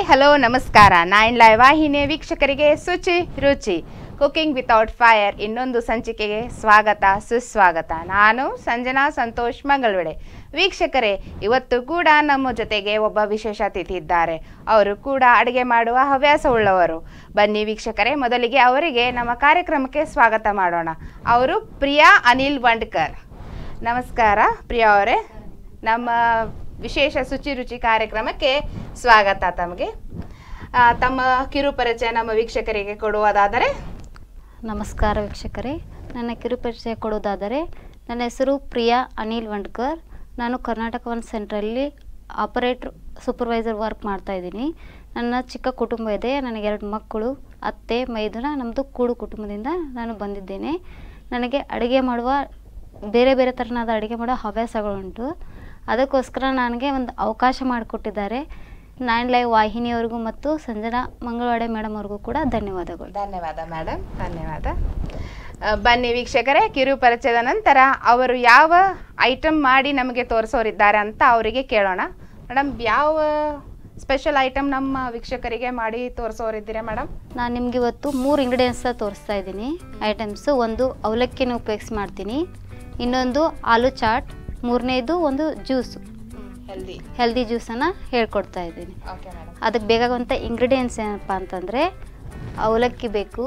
Hi hello ನಮಸ್ಕಾರ. 9 live ವಾಹಿನಿಯ ವೀಕ್ಷಕರಿಗೆ ಶುಚಿ ರುಚಿ ಕುಕಿಂಗ್ ವಿತೌಟ್ ಫೈರ್ ಇನ್ನೊಂದು ಸಂಚಿಕೆಗೆ ಸ್ವಾಗತ ಸುಸ್ವಾಗತ. ನಾನು ಸಂಜನಾ ಸಂತೋಷ್ ಮಂಗಳವಡೆ. ವೀಕ್ಷಕರೇ, ಇವತ್ತು ಕೂಡ ನಮ್ಮ ಜೊತೆಗೆ ಒಬ್ಬ ವಿಶೇಷ ಅತಿಥಿ ಇದ್ದಾರೆ. ಅವರು ಕೂಡ ಅಡುಗೆ ಮಾಡುವ ಹವ್ಯಾಸವುಳ್ಳವರು. ಬನ್ನಿ ವೀಕ್ಷಕರೇ, ಮೊದಲಿಗೆ ಅವರಿಗೆ ನಮ್ಮ ಕಾರ್ಯಕ್ರಮಕ್ಕೆ ಸ್ವಾಗತ ಮಾಡೋಣ. ಅವರು ಪ್ರಿಯಾ ಅನಿಲ್ ವಂಡ್ಕರ್. ನಮಸ್ಕಾರ ಪ್ರಿಯಾ ಅವರೇ, ನಮ್ಮ ವಿಶೇಷ ಶುಚಿ ರುಚಿ ಕಾರ್ಯಕ್ರಮಕ್ಕೆ ಸ್ವಾಗತ. ತಮಗೆ ತಮ್ಮ ಕಿರು ಪರಿಚಯ ನಮ್ಮ ವೀಕ್ಷಕರಿಗೆ ಕೊಡುವುದಾದರೆ? ನಮಸ್ಕಾರ ವೀಕ್ಷಕರೇ, ನನ್ನ ಕಿರು ಪರಿಚಯ ಕೊಡುವುದಾದರೆ, ನನ್ನ ಹೆಸರು ಪ್ರಿಯಾ ಅನಿಲ್ ವಂಡ್ಕರ್. ನಾನು ಕರ್ನಾಟಕ ಒನ್ ಸೆಂಟ್ರಲ್ಲಿ ಆಪರೇಟ್ರ್ ಸೂಪರ್ವೈಸರ್ ವರ್ಕ್ ಮಾಡ್ತಾಯಿದ್ದೀನಿ. ನನ್ನ ಚಿಕ್ಕ ಕುಟುಂಬ ಇದೆ. ನನಗೆ 2 ಮಕ್ಕಳು, ಅತ್ತೆ, ಮೈದುನ. ನಮ್ಮದು ಕೂಡು ಕುಟುಂಬದಿಂದ ನಾನು ಬಂದಿದ್ದೇನೆ. ನನಗೆ ಅಡುಗೆ ಮಾಡುವ ಬೇರೆ ಬೇರೆ ಥರನಾದ ಅಡುಗೆ ಮಾಡೋ ಹವ್ಯಾಸಗಳುಂಟು. ಅದಕ್ಕೋಸ್ಕರ ನನಗೆ ಒಂದು ಅವಕಾಶ ಮಾಡಿಕೊಟ್ಟಿದ್ದಾರೆ 9 ಲೈವ್ ವಾಹಿನಿಯವರಿಗೂ ಮತ್ತು ಸಂಜನಾ ಮಂಗಳವಾಡೆ ಮೇಡಮ್ ಅವ್ರಿಗೂ ಕೂಡ ಧನ್ಯವಾದಗಳು. ಧನ್ಯವಾದ ಮೇಡಮ್, ಧನ್ಯವಾದ. ಬನ್ನಿ ವೀಕ್ಷಕರೇ, ಕಿರು ಪರಿಚಯದ ನಂತರ ಅವರು ಯಾವ ಐಟಮ್ ಮಾಡಿ ನಮಗೆ ತೋರಿಸೋರಿದ್ದಾರೆ ಅಂತ ಅವರಿಗೆ ಕೇಳೋಣ. ಮೇಡಮ್, ಯಾವ ಸ್ಪೆಷಲ್ ಐಟಮ್ ನಮ್ಮ ವೀಕ್ಷಕರಿಗೆ ಮಾಡಿ ತೋರಿಸೋರಿದ್ದೀರಾ ಮೇಡಮ್? ನಾನು ನಿಮಗೆ ಇವತ್ತು 3 ಇಂಗ್ರೀಡಿಯೆಂಟ್ಸ್ ತೋರಿಸ್ತಾ ಇದ್ದೀನಿ. ಐಟಮ್ಸು: ಒಂದು ಅವಲಕ್ಕಿನ ಉಪಯೋಗಿಸಿ ಮಾಡ್ತೀನಿ, ಇನ್ನೊಂದು ಆಲೂ ಚಾಟ್, ಮೂರನೇದು ಒಂದು ಜ್ಯೂಸು, ಹೆಲ್ದಿ ಜ್ಯೂಸನ್ನು ಹೇಳ್ಕೊಡ್ತಾ ಇದ್ದೀನಿ. ಅದಕ್ಕೆ ಬೇಕಾಗುವಂಥ ಇಂಗ್ರೀಡಿಯೆಂಟ್ಸ್ ಏನಪ್ಪ ಅಂತಂದರೆ, ಅವಲಕ್ಕಿ ಬೇಕು,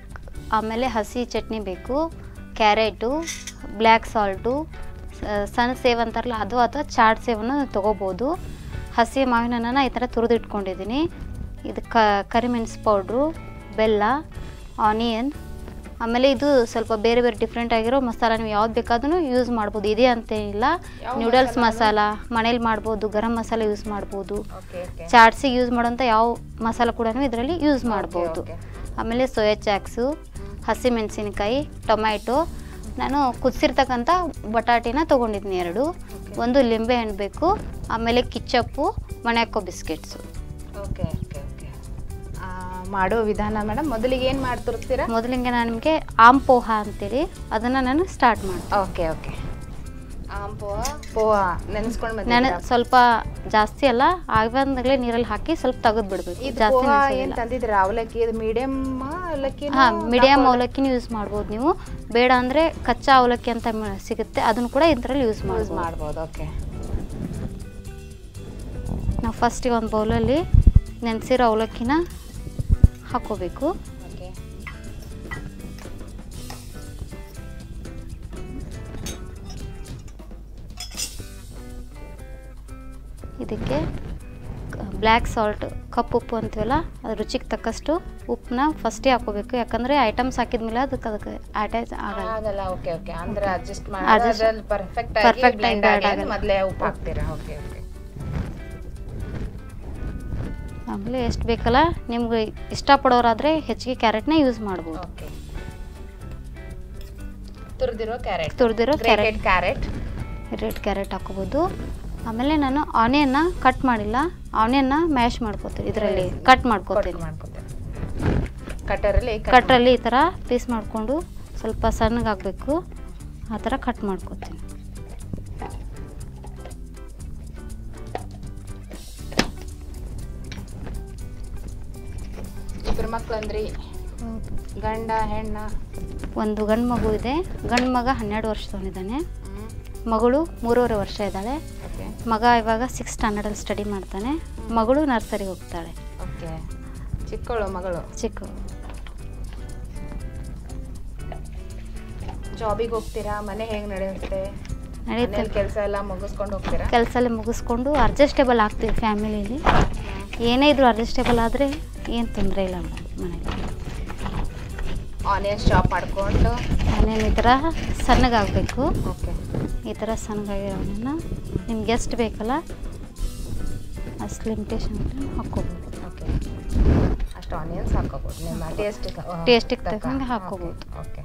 ಆಮೇಲೆ ಹಸಿ ಚಟ್ನಿ ಬೇಕು, ಕ್ಯಾರೆಟು, ಬ್ಲ್ಯಾಕ್ ಸಾಲ್ಟು, ಸಣ್ಣ ಸೇವ್ ಅಂತಾರಲ್ಲ ಅದು, ಅಥವಾ ಚಾಟ್ ಸೇವನ್ನು ತೊಗೋಬೋದು. ಹಸಿ ಮಾವಿನ ಹಣ್ಣನ್ನು ಈ ಥರ ತುರಿದಿಟ್ಕೊಂಡಿದ್ದೀನಿ. ಇದು ಕರಿಮೆಣಸು ಪೌಡ್ರು, ಬೆಲ್ಲ, ಆನಿಯನ್, ಆಮೇಲೆ ಇದು ಸ್ವಲ್ಪ ಬೇರೆ ಬೇರೆ ಡಿಫ್ರೆಂಟ್ ಆಗಿರೋ ಮಸಾಲ ನೀವು ಯಾವ್ದು ಬೇಕಾದ್ರೂ ಯೂಸ್ ಮಾಡ್ಬೋದು. ಇದೆ ಅಂತೇನಿಲ್ಲ. ನೂಡಲ್ಸ್ ಮಸಾಲ ಮನೇಲಿ ಮಾಡ್ಬೋದು, ಗರಂ ಮಸಾಲ ಯೂಸ್ ಮಾಡ್ಬೋದು, ಚಾಟ್ಸಿಗೆ ಯೂಸ್ ಮಾಡೋಂಥ ಯಾವ ಮಸಾಲ ಕೂಡ ಇದರಲ್ಲಿ ಯೂಸ್ ಮಾಡ್ಬೋದು. ಆಮೇಲೆ ಸೋಯಾ ಚಾಕ್ಸು, ಹಸಿಮೆಣಸಿನಕಾಯಿ, ಟೊಮ್ಯಾಟೊ, ನಾನು ಕುದಿಸಿರ್ತಕ್ಕಂಥ ಬಟಾಟಿನ ತೊಗೊಂಡಿದ್ದೀನಿ 2, ಒಂದು ಲಿಂಬೆ ಹಣ್ಣು ಬೇಕು, ಆಮೇಲೆ ketchup, Monaco biscuits. Okay okay okay. ಮಾಡೋ ವಿಧಾನ ಮೇಡಮ್, ಮೊದಲಿಗೆ ಏನು ಮಾಡಿ ತೋರಿಸ್ತೀರಾ? ಮೊದಲಿಗೆ ನಾನು ನಿಮಗೆ ಆಮ್ ಪೋಹ ಅಂತೇಳಿ ಅದನ್ನು ನಾನು ಸ್ಟಾರ್ಟ್ ಮಾಡ್ತೀನಿ. Okay okay. ಆಮ್ ಪೋಹ ನೆನೆಸ್ಕೊಂಡು ಸ್ವಲ್ಪ ಜಾಸ್ತಿ ಅಲ್ಲ, ಆಗಂದಾಗಲೇ ನೀರಲ್ಲಿ ಹಾಕಿ ಸ್ವಲ್ಪ ತೆಗೆದು ಬಿಡಬೇಕು. ಜಾಸ್ತಿ ಏನು ತಂದಿದ್ದೀರ? ಅವಲಕ್ಕಿ ಮೀಡಿಯಮ್ ಅವಲಕ್ಕಿ? ಹಾಂ, ಮೀಡಿಯಮ್ ಅವಲಕ್ಕಿನೂ ಯೂಸ್ ಮಾಡ್ಬೋದು ನೀವು. ಬೇಡ ಅಂದರೆ ಕಚ್ಚಾ ಅವಲಕ್ಕಿ ಅಂತ ಸಿಗುತ್ತೆ, ಅದನ್ನು ಕೂಡ ಇದರಲ್ಲಿ ಯೂಸ್ ಮಾಡ್ಬೋದು. ಓಕೆ. ನಾವು ಫಸ್ಟಿಗೆ ಒಂದು ಬೌಲಲ್ಲಿ ನೆನೆಸಿರೋ ಅವಲಕ್ಕಿನ ಹಾಕೋಬೇಕು. ಇದಕ್ಕೆ ಬ್ಲ್ಯಾಕ್ ಸಾಲ್ಟ್, ಕಪ್ಪು ಉಪ್ಪು ಅಂತೀವಲ್ಲ, ಅದು ರುಚಿಗೆ ತಕ್ಕಷ್ಟು ಉಪ್ಪನ್ನ ಫಸ್ಟೇ ಹಾಕೋಬೇಕು. ಯಾಕಂದರೆ ಐಟಮ್ಸ್ ಹಾಕಿದ್ಮೇಲೆ ಅದಕ್ಕೆ ಅಟ್ಯಾಚ್ ಆಗಲ್ಲ. Okay okay. ಅಂದರೆ ಅಡ್ಜಸ್ಟ್ ಪರ್ಫೆಕ್ಟ್ ಆಗಿ ಮೊದಲೇ ಉಪ್ಪು ಹಾಕ್ತೀರಾ? Okay okay. ಆಮೇಲೆ ಎಷ್ಟು ಬೇಕಲ್ಲ, ನಿಮ್ಗೆ ಇಷ್ಟಪಡೋರಾದರೆ ಹೆಚ್ಚಿಗೆ ಕ್ಯಾರೆಟ್ನ ಯೂಸ್ ಮಾಡ್ಬೋದು. ತುರಿದಿರೋ ಕ್ಯಾರೆಟ್, ರೆಡ್ ಕ್ಯಾರೆಟ್ ಹಾಕೋಬೋದು. ಆಮೇಲೆ ನಾನು ಆನಿಯನ್ನ ಕಟ್ ಮಾಡಿಲ್ಲ, ಆನಿಯನ್ನ ಮ್ಯಾಶ್ ಮಾಡ್ಕೋತೀನಿ, ಇದರಲ್ಲಿ ಕಟ್ ಮಾಡ್ಕೋತೀನಿ. ಕಟ್ಟರಲ್ಲಿ ಈ ಥರ ಪೀಸ್ ಮಾಡಿಕೊಂಡು ಸ್ವಲ್ಪ ಸಣ್ಣಗೆ ಹಾಕಬೇಕು, ಆ ಥರ ಕಟ್ ಮಾಡ್ಕೋತೀನಿ. ಮಕ್ಕಳಂದ್ರಿ ಗಂಡ ಹೆಣ್ಣ? ಒಂದು ಗಂಡು ಮಗು ಇದೆ. ಗಂಡು ಮಗ 12 ವರ್ಷದವನಿದ್ದಾನೆ, ಮಗಳು 3.5 ವರ್ಷ ಇದ್ದಾಳೆ. ಮಗ ಇವಾಗ 6th ಸ್ಟ್ಯಾಂಡರ್ಡಲ್ಲಿ ಸ್ಟಡಿ ಮಾಡ್ತಾನೆ, ಮಗಳು ನರ್ಸರಿಗೆ ಹೋಗ್ತಾಳೆ. ಓಕೆ. ಚಿಕ್ಕವಳು ಮಗಳು? ಚಿಕ್ಕವಳು. ಜಾಬಿಗೆ ಹೋಗ್ತೀರಾ? ಮನೆ ಹೇಗೆ ನಡೆಯುತ್ತೆ? ಕೆಲಸ ಎಲ್ಲ ಮುಗಿಸ್ಕೊಂಡು ಹೋಗ್ತೀರಾ? ಕೆಲಸ ಎಲ್ಲ ಮುಗಿಸ್ಕೊಂಡು ಅಡ್ಜಸ್ಟೇಬಲ್ ಆಗ್ತೀವಿ. ಫ್ಯಾಮಿಲಿಯಲ್ಲಿ ಏನೇ ಇದ್ರೂ ಅಡ್ಜಸ್ಟೇಬಲ್ ಆದರೆ ಏನು ತೊಂದರೆ ಇಲ್ಲ ಮನೇಲಿ. ಆನಿಯನ್ ಚಾಪ್ ಮಾಡ್ಕೊಂಡು ಆನಿಯನ್ ಈ ಥರ ಸಣ್ಣಗಾಗಬೇಕು. ಓಕೆ. ಈ ಥರ ಸಣ್ಣಗಾಗಿರೋದನ್ನು ನಿಮ್ಗೆ ಎಷ್ಟು ಬೇಕಲ್ಲ ಅಷ್ಟು ಲಿಮಿಟೇಷನ್ ಹಾಕ್ಕೋಬೋದು. ಓಕೆ. ಅಷ್ಟು ಆನಿಯನ್ಸ್ ಹಾಕ್ಕೋಬೋದು, ನಿಮ್ಮ ಟೇಸ್ಟಿಗೆ ತಕ್ಕಂಗೆ ಹಾಕ್ಕೋಬೋದು. ಓಕೆ.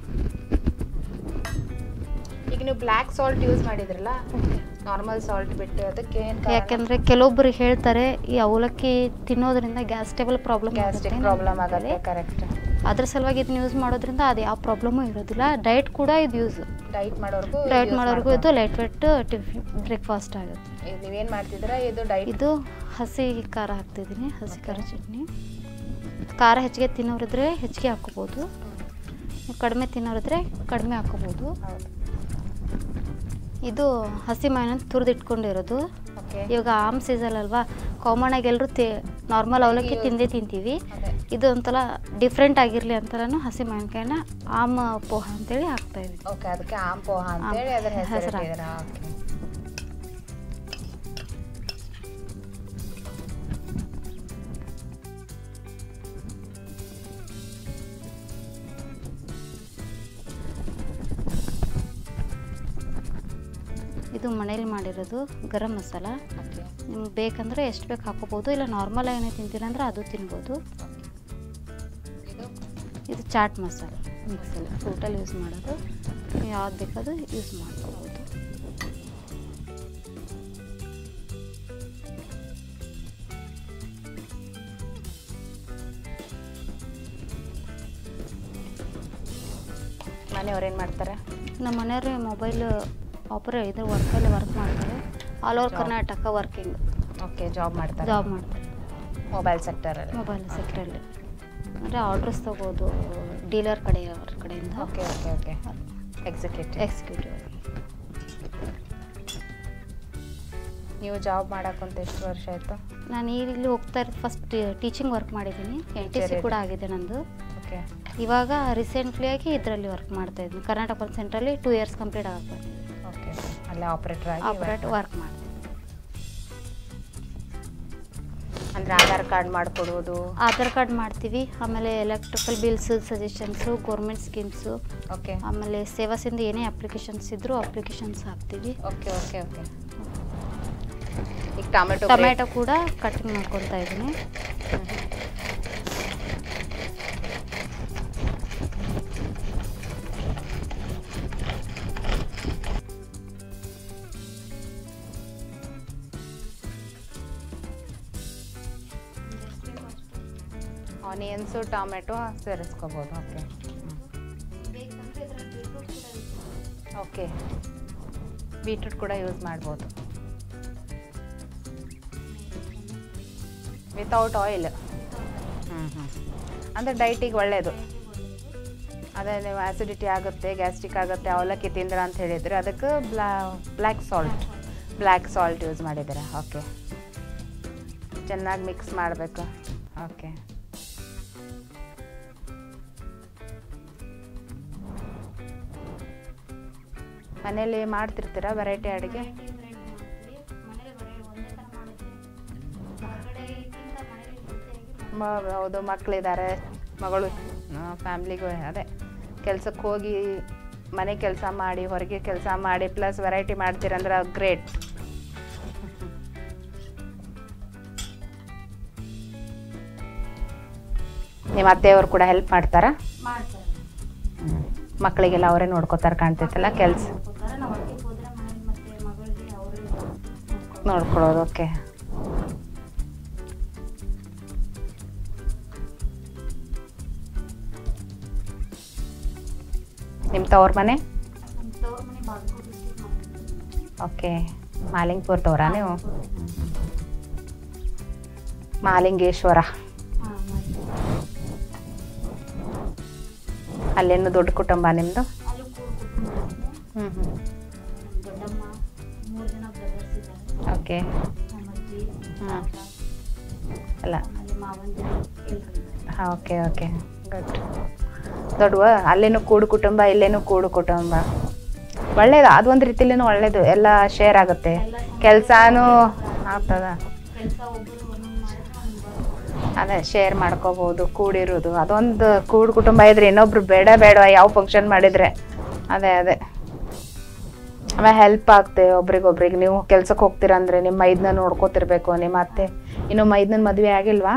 ಈಗ ನೀವು ಬ್ಲ್ಯಾಕ್ ಸಾಲ್ಟ್ ಯೂಸ್ ಮಾಡಿದ್ರಲ್ಲ, ನಾರ್ಮಲ್ ಸಾಲ್ಟ್ ಬಿಟ್ಟು ಅದಕ್ಕೆ ಏನು? ಯಾಕೆಂದರೆ ಕೆಲವೊಬ್ಬರು ಹೇಳ್ತಾರೆ ಈ ಅವಲಕ್ಕಿ ತಿನ್ನೋದ್ರಿಂದ ಗ್ಯಾಸ್ಟ್ರಬಲ್ ಪ್ರಾಬ್ಲಮ್ ಆಗುತ್ತೆ. ಕರೆಕ್ಟ್. ಅದ್ರ ಸಲುವಾಗಿ ಇದನ್ನ ಯೂಸ್ ಮಾಡೋದ್ರಿಂದ ಅದು ಯಾವ ಪ್ರಾಬ್ಲಮ್ಮು ಇರೋದಿಲ್ಲ. ಡಯಟ್ ಕೂಡ ಇದು ಯೂಸ್, ಡಯಟ್ ಮಾಡೋರ್ಗು ಇದು ಲೈಟ್ ವೇಟ್ ಬ್ರೇಕ್ಫಾಸ್ಟ್ ಆಗುತ್ತೆ. ನೀವೇನು ಮಾಡ್ತಿದ್ದೀರಾ? ಇದು ಡಯಟ್, ಇದು ಹಸಿ ಖಾರ ಹಾಕ್ತಿದ್ದೀನಿ, ಹಸಿ ಖಾರ ಚಟ್ನಿ. ಖಾರ ಹೆಚ್ಚಿಗೆ ತಿನ್ನೋರಿದ್ರೆ ಹೆಚ್ಚಿಗೆ ಹಾಕ್ಕೋಬೋದು, ಕಡಿಮೆ ತಿನ್ನೋರಿದ್ರೆ ಕಡಿಮೆ ಹಾಕ್ಕೋಬೋದು. ಇದು ಹಸಿ ಮಾವಿನ ತುರಿದಿಟ್ಕೊಂಡಿರೋದು. ಇವಾಗ ಆಮ್ ಸೀಸನ್ ಅಲ್ವಾ, ಕಾಮನ್ ಆಗಿ ಎಲ್ಲರೂ ನಾರ್ಮಲ್ ಅವಲಕ್ಕಿ ತಿಂತೀವಿ. ಇದು ಒಂಥರ ಡಿಫ್ರೆಂಟ್ ಆಗಿರಲಿ ಅಂತಲೂ ಹಸಿ ಮಾವಿನಕಾಯಿನ ಆಮ್ ಪೋಹ ಅಂತೇಳಿ ಹಾಕ್ತಾ ಇದ್ವಿ. ಓಕೆ, ಅದಕ್ಕೆ ಆಮ್ ಪೋಹ ಅಂತೇಳಿ ಅದರ ಹೆಸರು. ಇದು ಮನೇಲಿ ಮಾಡಿರೋದು ಗರಂ ಮಸಾಲ. ನಿಮ್ಗೆ ಬೇಕಂದರೆ ಎಷ್ಟು ಬೇಕು ಹಾಕೋಬೋದು, ಇಲ್ಲ ನಾರ್ಮಲ್ ಏನೇ ತಿಂತೀರ ಅಂದರೆ ಅದು ತಿನ್ಬೋದು. ಇದು ಚಾಟ್ ಮಸಾಲ ಮಿಕ್ಸಲ್ಲಿ ಫ್ರೂಟಲ್ಲಿ ಯೂಸ್ ಮಾಡೋದು, ಯಾವ್ದು ಬೇಕಾದ್ರೂ ಯೂಸ್ ಮಾಡ್ಕೋಬೋದು. ಮನೆಯವ್ರೇನು ಮಾಡ್ತಾರೆ? ನಮ್ಮ ಮನೆಯವ್ರೆ ಮೊಬೈಲ್ ಇದು ವರ್ಕಲ್ಲಿ ವರ್ಕ್ ಮಾಡ್ತಾರೆ. All over Karnataka working. Okay, job ಮಾಡ್ತಾರೆ. ಮೊಬೈಲ್ ಸೆಕ್ಟರಲ್ಲಿ ಅಂದರೆ ಆರ್ಡ್ರಸ್ ತೊಗೋದು ಡೀಲರ್ ಕಡೆಯಿಂದ. ಓಕೆ. ಎಕ್ಸಿಕ್ಯೂಟಿವ್. ನೀವು ಜಾಬ್ ಮಾಡೋಕ್ಕಂತ ಎಷ್ಟು ವರ್ಷ ಆಯಿತು? ನಾನು ಇಲ್ಲಿ ಹೋಗ್ತಾ ಇರೋದು ಫಸ್ಟ್ ಟೀಚಿಂಗ್ ವರ್ಕ್ ಮಾಡಿದ್ದೀನಿ, NTC ಕೂಡ ಆಗಿದೆ ನಂದು. ಓಕೆ. ಇವಾಗ ರೀಸೆಂಟ್ಲಿಯಾಗಿ ಇದರಲ್ಲಿ ವರ್ಕ್ ಮಾಡ್ತಾ ಇದ್ದೀನಿ, ಕರ್ನಾಟಕ ಒಂದು ಸೆಂಟ್ರಲ್ಲಿ 2 ಇಯರ್ಸ್ ಕಂಪ್ಲೀಟ್ ಆಗ್ಬೋದು. ಓಕೆ, ಅಲ್ಲೇ ಆಪರೇಟರ್ ವರ್ಕ್ ಮಾಡಿ. ಅಂದರೆ ಆಧಾರ್ ಕಾರ್ಡ್ ಮಾಡಿಕೊಡೋದು? ಆಧಾರ್ ಕಾರ್ಡ್ ಮಾಡ್ತೀವಿ, ಆಮೇಲೆ electrical bills, suggestions, government schemes. Okay. ಆಮೇಲೆ ಸೇವಾಸಿಂದ ಏನೇ ಅಪ್ಲಿಕೇಶನ್ಸ್ ಇದ್ದರೂ ಅಪ್ಲಿಕೇಶನ್ಸ್ ಹಾಕ್ತೀವಿ. ಓಕೆ. ಈಗ ಟೊಮೆಟೊ ಕೂಡ ಕಟಿಂಗ್ ಮಾಡ್ಕೊತಾ ಇದ್ದೀನಿ. ಆನಿಯನ್ಸು ಟೊಮೆಟೊ ಸೇರಿಸ್ಕೋಬೋದು. ಓಕೆ, ಬೀಟ್ರೂಟ್ ಕೂಡ ಯೂಸ್ ಮಾಡ್ಬೋದು ವಿತೌಟ್ ಆಯಿಲ್. ಅಂದರೆ ಡೈಟಿಗೆ ಒಳ್ಳೆಯದು. ಅದೇ ನೀವು ಆ್ಯಸಿಡಿಟಿ ಆಗುತ್ತೆ, ಗ್ಯಾಸ್ಟ್ರಿಕ್ ಆಗುತ್ತೆ ಅವಲಕ್ಕಿ ತಿಂದ್ರ ಅಂತ ಹೇಳಿದರೆ ಅದಕ್ಕೆ ಬ್ಲ್ಯಾಕ್ ಸಾಲ್ಟ್ ಯೂಸ್ ಮಾಡಿದ್ದೀರಾ? ಓಕೆ, ಚೆನ್ನಾಗಿ ಮಿಕ್ಸ್ ಮಾಡಬೇಕು. ಓಕೆ. ಮನೇಲಿ ಮಾಡ್ತಿರ್ತೀರಾ ವೆರೈಟಿ ಅಡುಗೆ? ಹೌದು, ಮಕ್ಕಳಿದ್ದಾರೆ, ಮಗಳು ಫ್ಯಾಮ್ಲಿಗೂ ಅದೇ ಕೆಲಸಕ್ಕೆ ಹೋಗಿ ಮನೆ ಕೆಲಸ ಮಾಡಿ ಹೊರಗೆ ಕೆಲಸ ಮಾಡಿ ಪ್ಲಸ್ ವೆರೈಟಿ ಮಾಡ್ತೀರಂದ್ರೆ ಗ್ರೇಟ್. ನಿಮ್ಮ ಅತ್ತೆಯವರು ಕೂಡ ಹೆಲ್ಪ್ ಮಾಡ್ತಾರಾ? ಮಕ್ಕಳಿಗೆಲ್ಲ ಅವರೇ ನೋಡ್ಕೋತಾರೆ ಕಾಣ್ತೈತಲ್ಲ ಕೆಲಸ ನೋಡ್ಕೊಳ್ಳೋದು. ಓಕೆ. ನಿಮ್ಮ ತವ್ರ ಮನೆ? ಓಕೆ, ಮಾಲಿಂಗ್ಪುರದವ್ರಾ ನೀವು? ಮಾಲಿಂಗೇಶ್ವರ ಅಲ್ಲೇನು ದೊಡ್ಡ ಕುಟುಂಬ ನಿಮ್ಮದು? ಓಕೆ. ಅಲ್ಲ, ಓಕೆ ಗುಡ್. ದೊಡ್ಡವ ಅಲ್ಲೇನು ಕೂಡು ಕುಟುಂಬ, ಇಲ್ಲೇನು ಕೂಡು ಕುಟುಂಬ. ಒಳ್ಳೇದು, ಅದೊಂದು ರೀತಿಲೇನು ಒಳ್ಳೇದು, ಎಲ್ಲ ಶೇರ್ ಆಗುತ್ತೆ, ಕೆಲಸನೂ ಆಗ್ತದ. ಅದೇ ಶೇರ್ ಮಾಡ್ಕೋಬೋದು, ಕೂಡಿರೋದು. ಅದೊಂದು ಕೂಡು ಕುಟುಂಬ ಇದ್ರೆ ಇನ್ನೊಬ್ರು ಬೇಡ ಯಾವ ಫಂಕ್ಷನ್ ಮಾಡಿದರೆ ಅದೇ ಆಮೇಲೆ ಹೆಲ್ಪ್ ಆಗ್ತೆ ಒಬ್ರಿಗೊಬ್ರಿಗೆ. ನೀವು ಕೆಲ್ಸಕ್ಕೆ ಹೋಗ್ತೀರ ಅಂದರೆ ನಿಮ್ಮ ಮೈದನ್ನ ನೋಡ್ಕೋತಿರ್ಬೇಕು. ನಿಮ್ಮ ಅತ್ತೆ ಇನ್ನು ಮೈದನ ಮದುವೆ ಆಗಿಲ್ವಾ?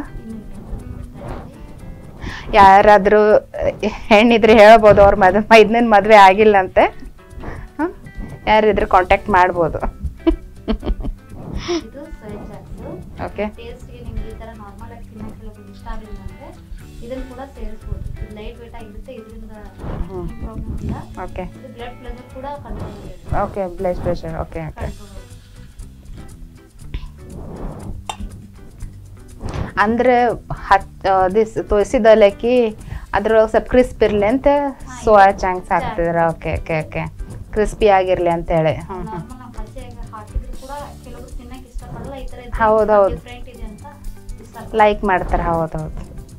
ಯಾರಾದರೂ ಹೆಣ್ಣಿದ್ರೆ ಹೇಳ್ಬೋದು ಅವ್ರ ಮೈದನ ಮದುವೆ ಆಗಿಲ್ಲ ಅಂತೆ. ಯಾರಿದ್ರೆ ಕಾಂಟ್ಯಾಕ್ಟ್ ಮಾಡ್ಬೋದು. ಸೋಯಾ ಚಾಟ್ಸ್. ಓಕೆ ಟೇಸ್ಟ್ಗೆ ನಿಮ್ಗೆ ಈ ತರ ನಾರ್ಮಲ್ ಆಗಿ ತಿನ್ನಕ್ಕೆ ಕೆಲವೊಂದು ಇಷ್ಟ ಆಗಿಲ್ಲ ಅಂದ್ರೆ ಇದನ್ನ ಕೂಡ ಸೇರಿಸಬಹುದು. ಇದು ಲೈಟ್ ವೇಟ್ ಆಗಿರುತ್ತೆ, ಇದರಿಂದ ಪ್ರಾಬ್ಲಮ್ ಇಲ್ಲ. ಓಕೆ ಇದು ಬ್ಲಡ್ ಪ್ರೆಷರ್ ಕೂಡ ಕಂಟ್ರೋಲ್ ಇದೆ. Okay blood pressure. Okay okay ಅಂದ್ರೆ ತೋರಿಸಿದ ಅವಲಕ್ಕಿ ಅದ್ರೊಳಗೆ ಸ್ವಲ್ಪ ಕ್ರಿಸ್ಪ್ ಇರಲಿ ಅಂತ ಸೋಯಾ ಚಂಕ್ಸ್ ಹಾಕ್ತಿದ್ರ. ಓಕೆ ಓಕೆ ಓಕೆ ಕ್ರಿಸ್ಪಿ ಆಗಿರ್ಲಿ ಅಂತ ಹೇಳಿ. ನಾರ್ಮಲ್ ನಾವು ಹಸಿಯಾಗಿ ಹಾಕಿದ್ರು ಕೂಡ ಕೆಲವರು ತಿನ್ನಕ್ಕೆ ಇಷ್ಟಪಡಲ್ಲ. ಈ ತರ ಹೌದೌದು ಡಿಫರೆಂಟ್ ಇದೆ ಅಂತ ಲೈಕ್ ಮಾಡ್ತಾರೆ. ಹೌದೌದು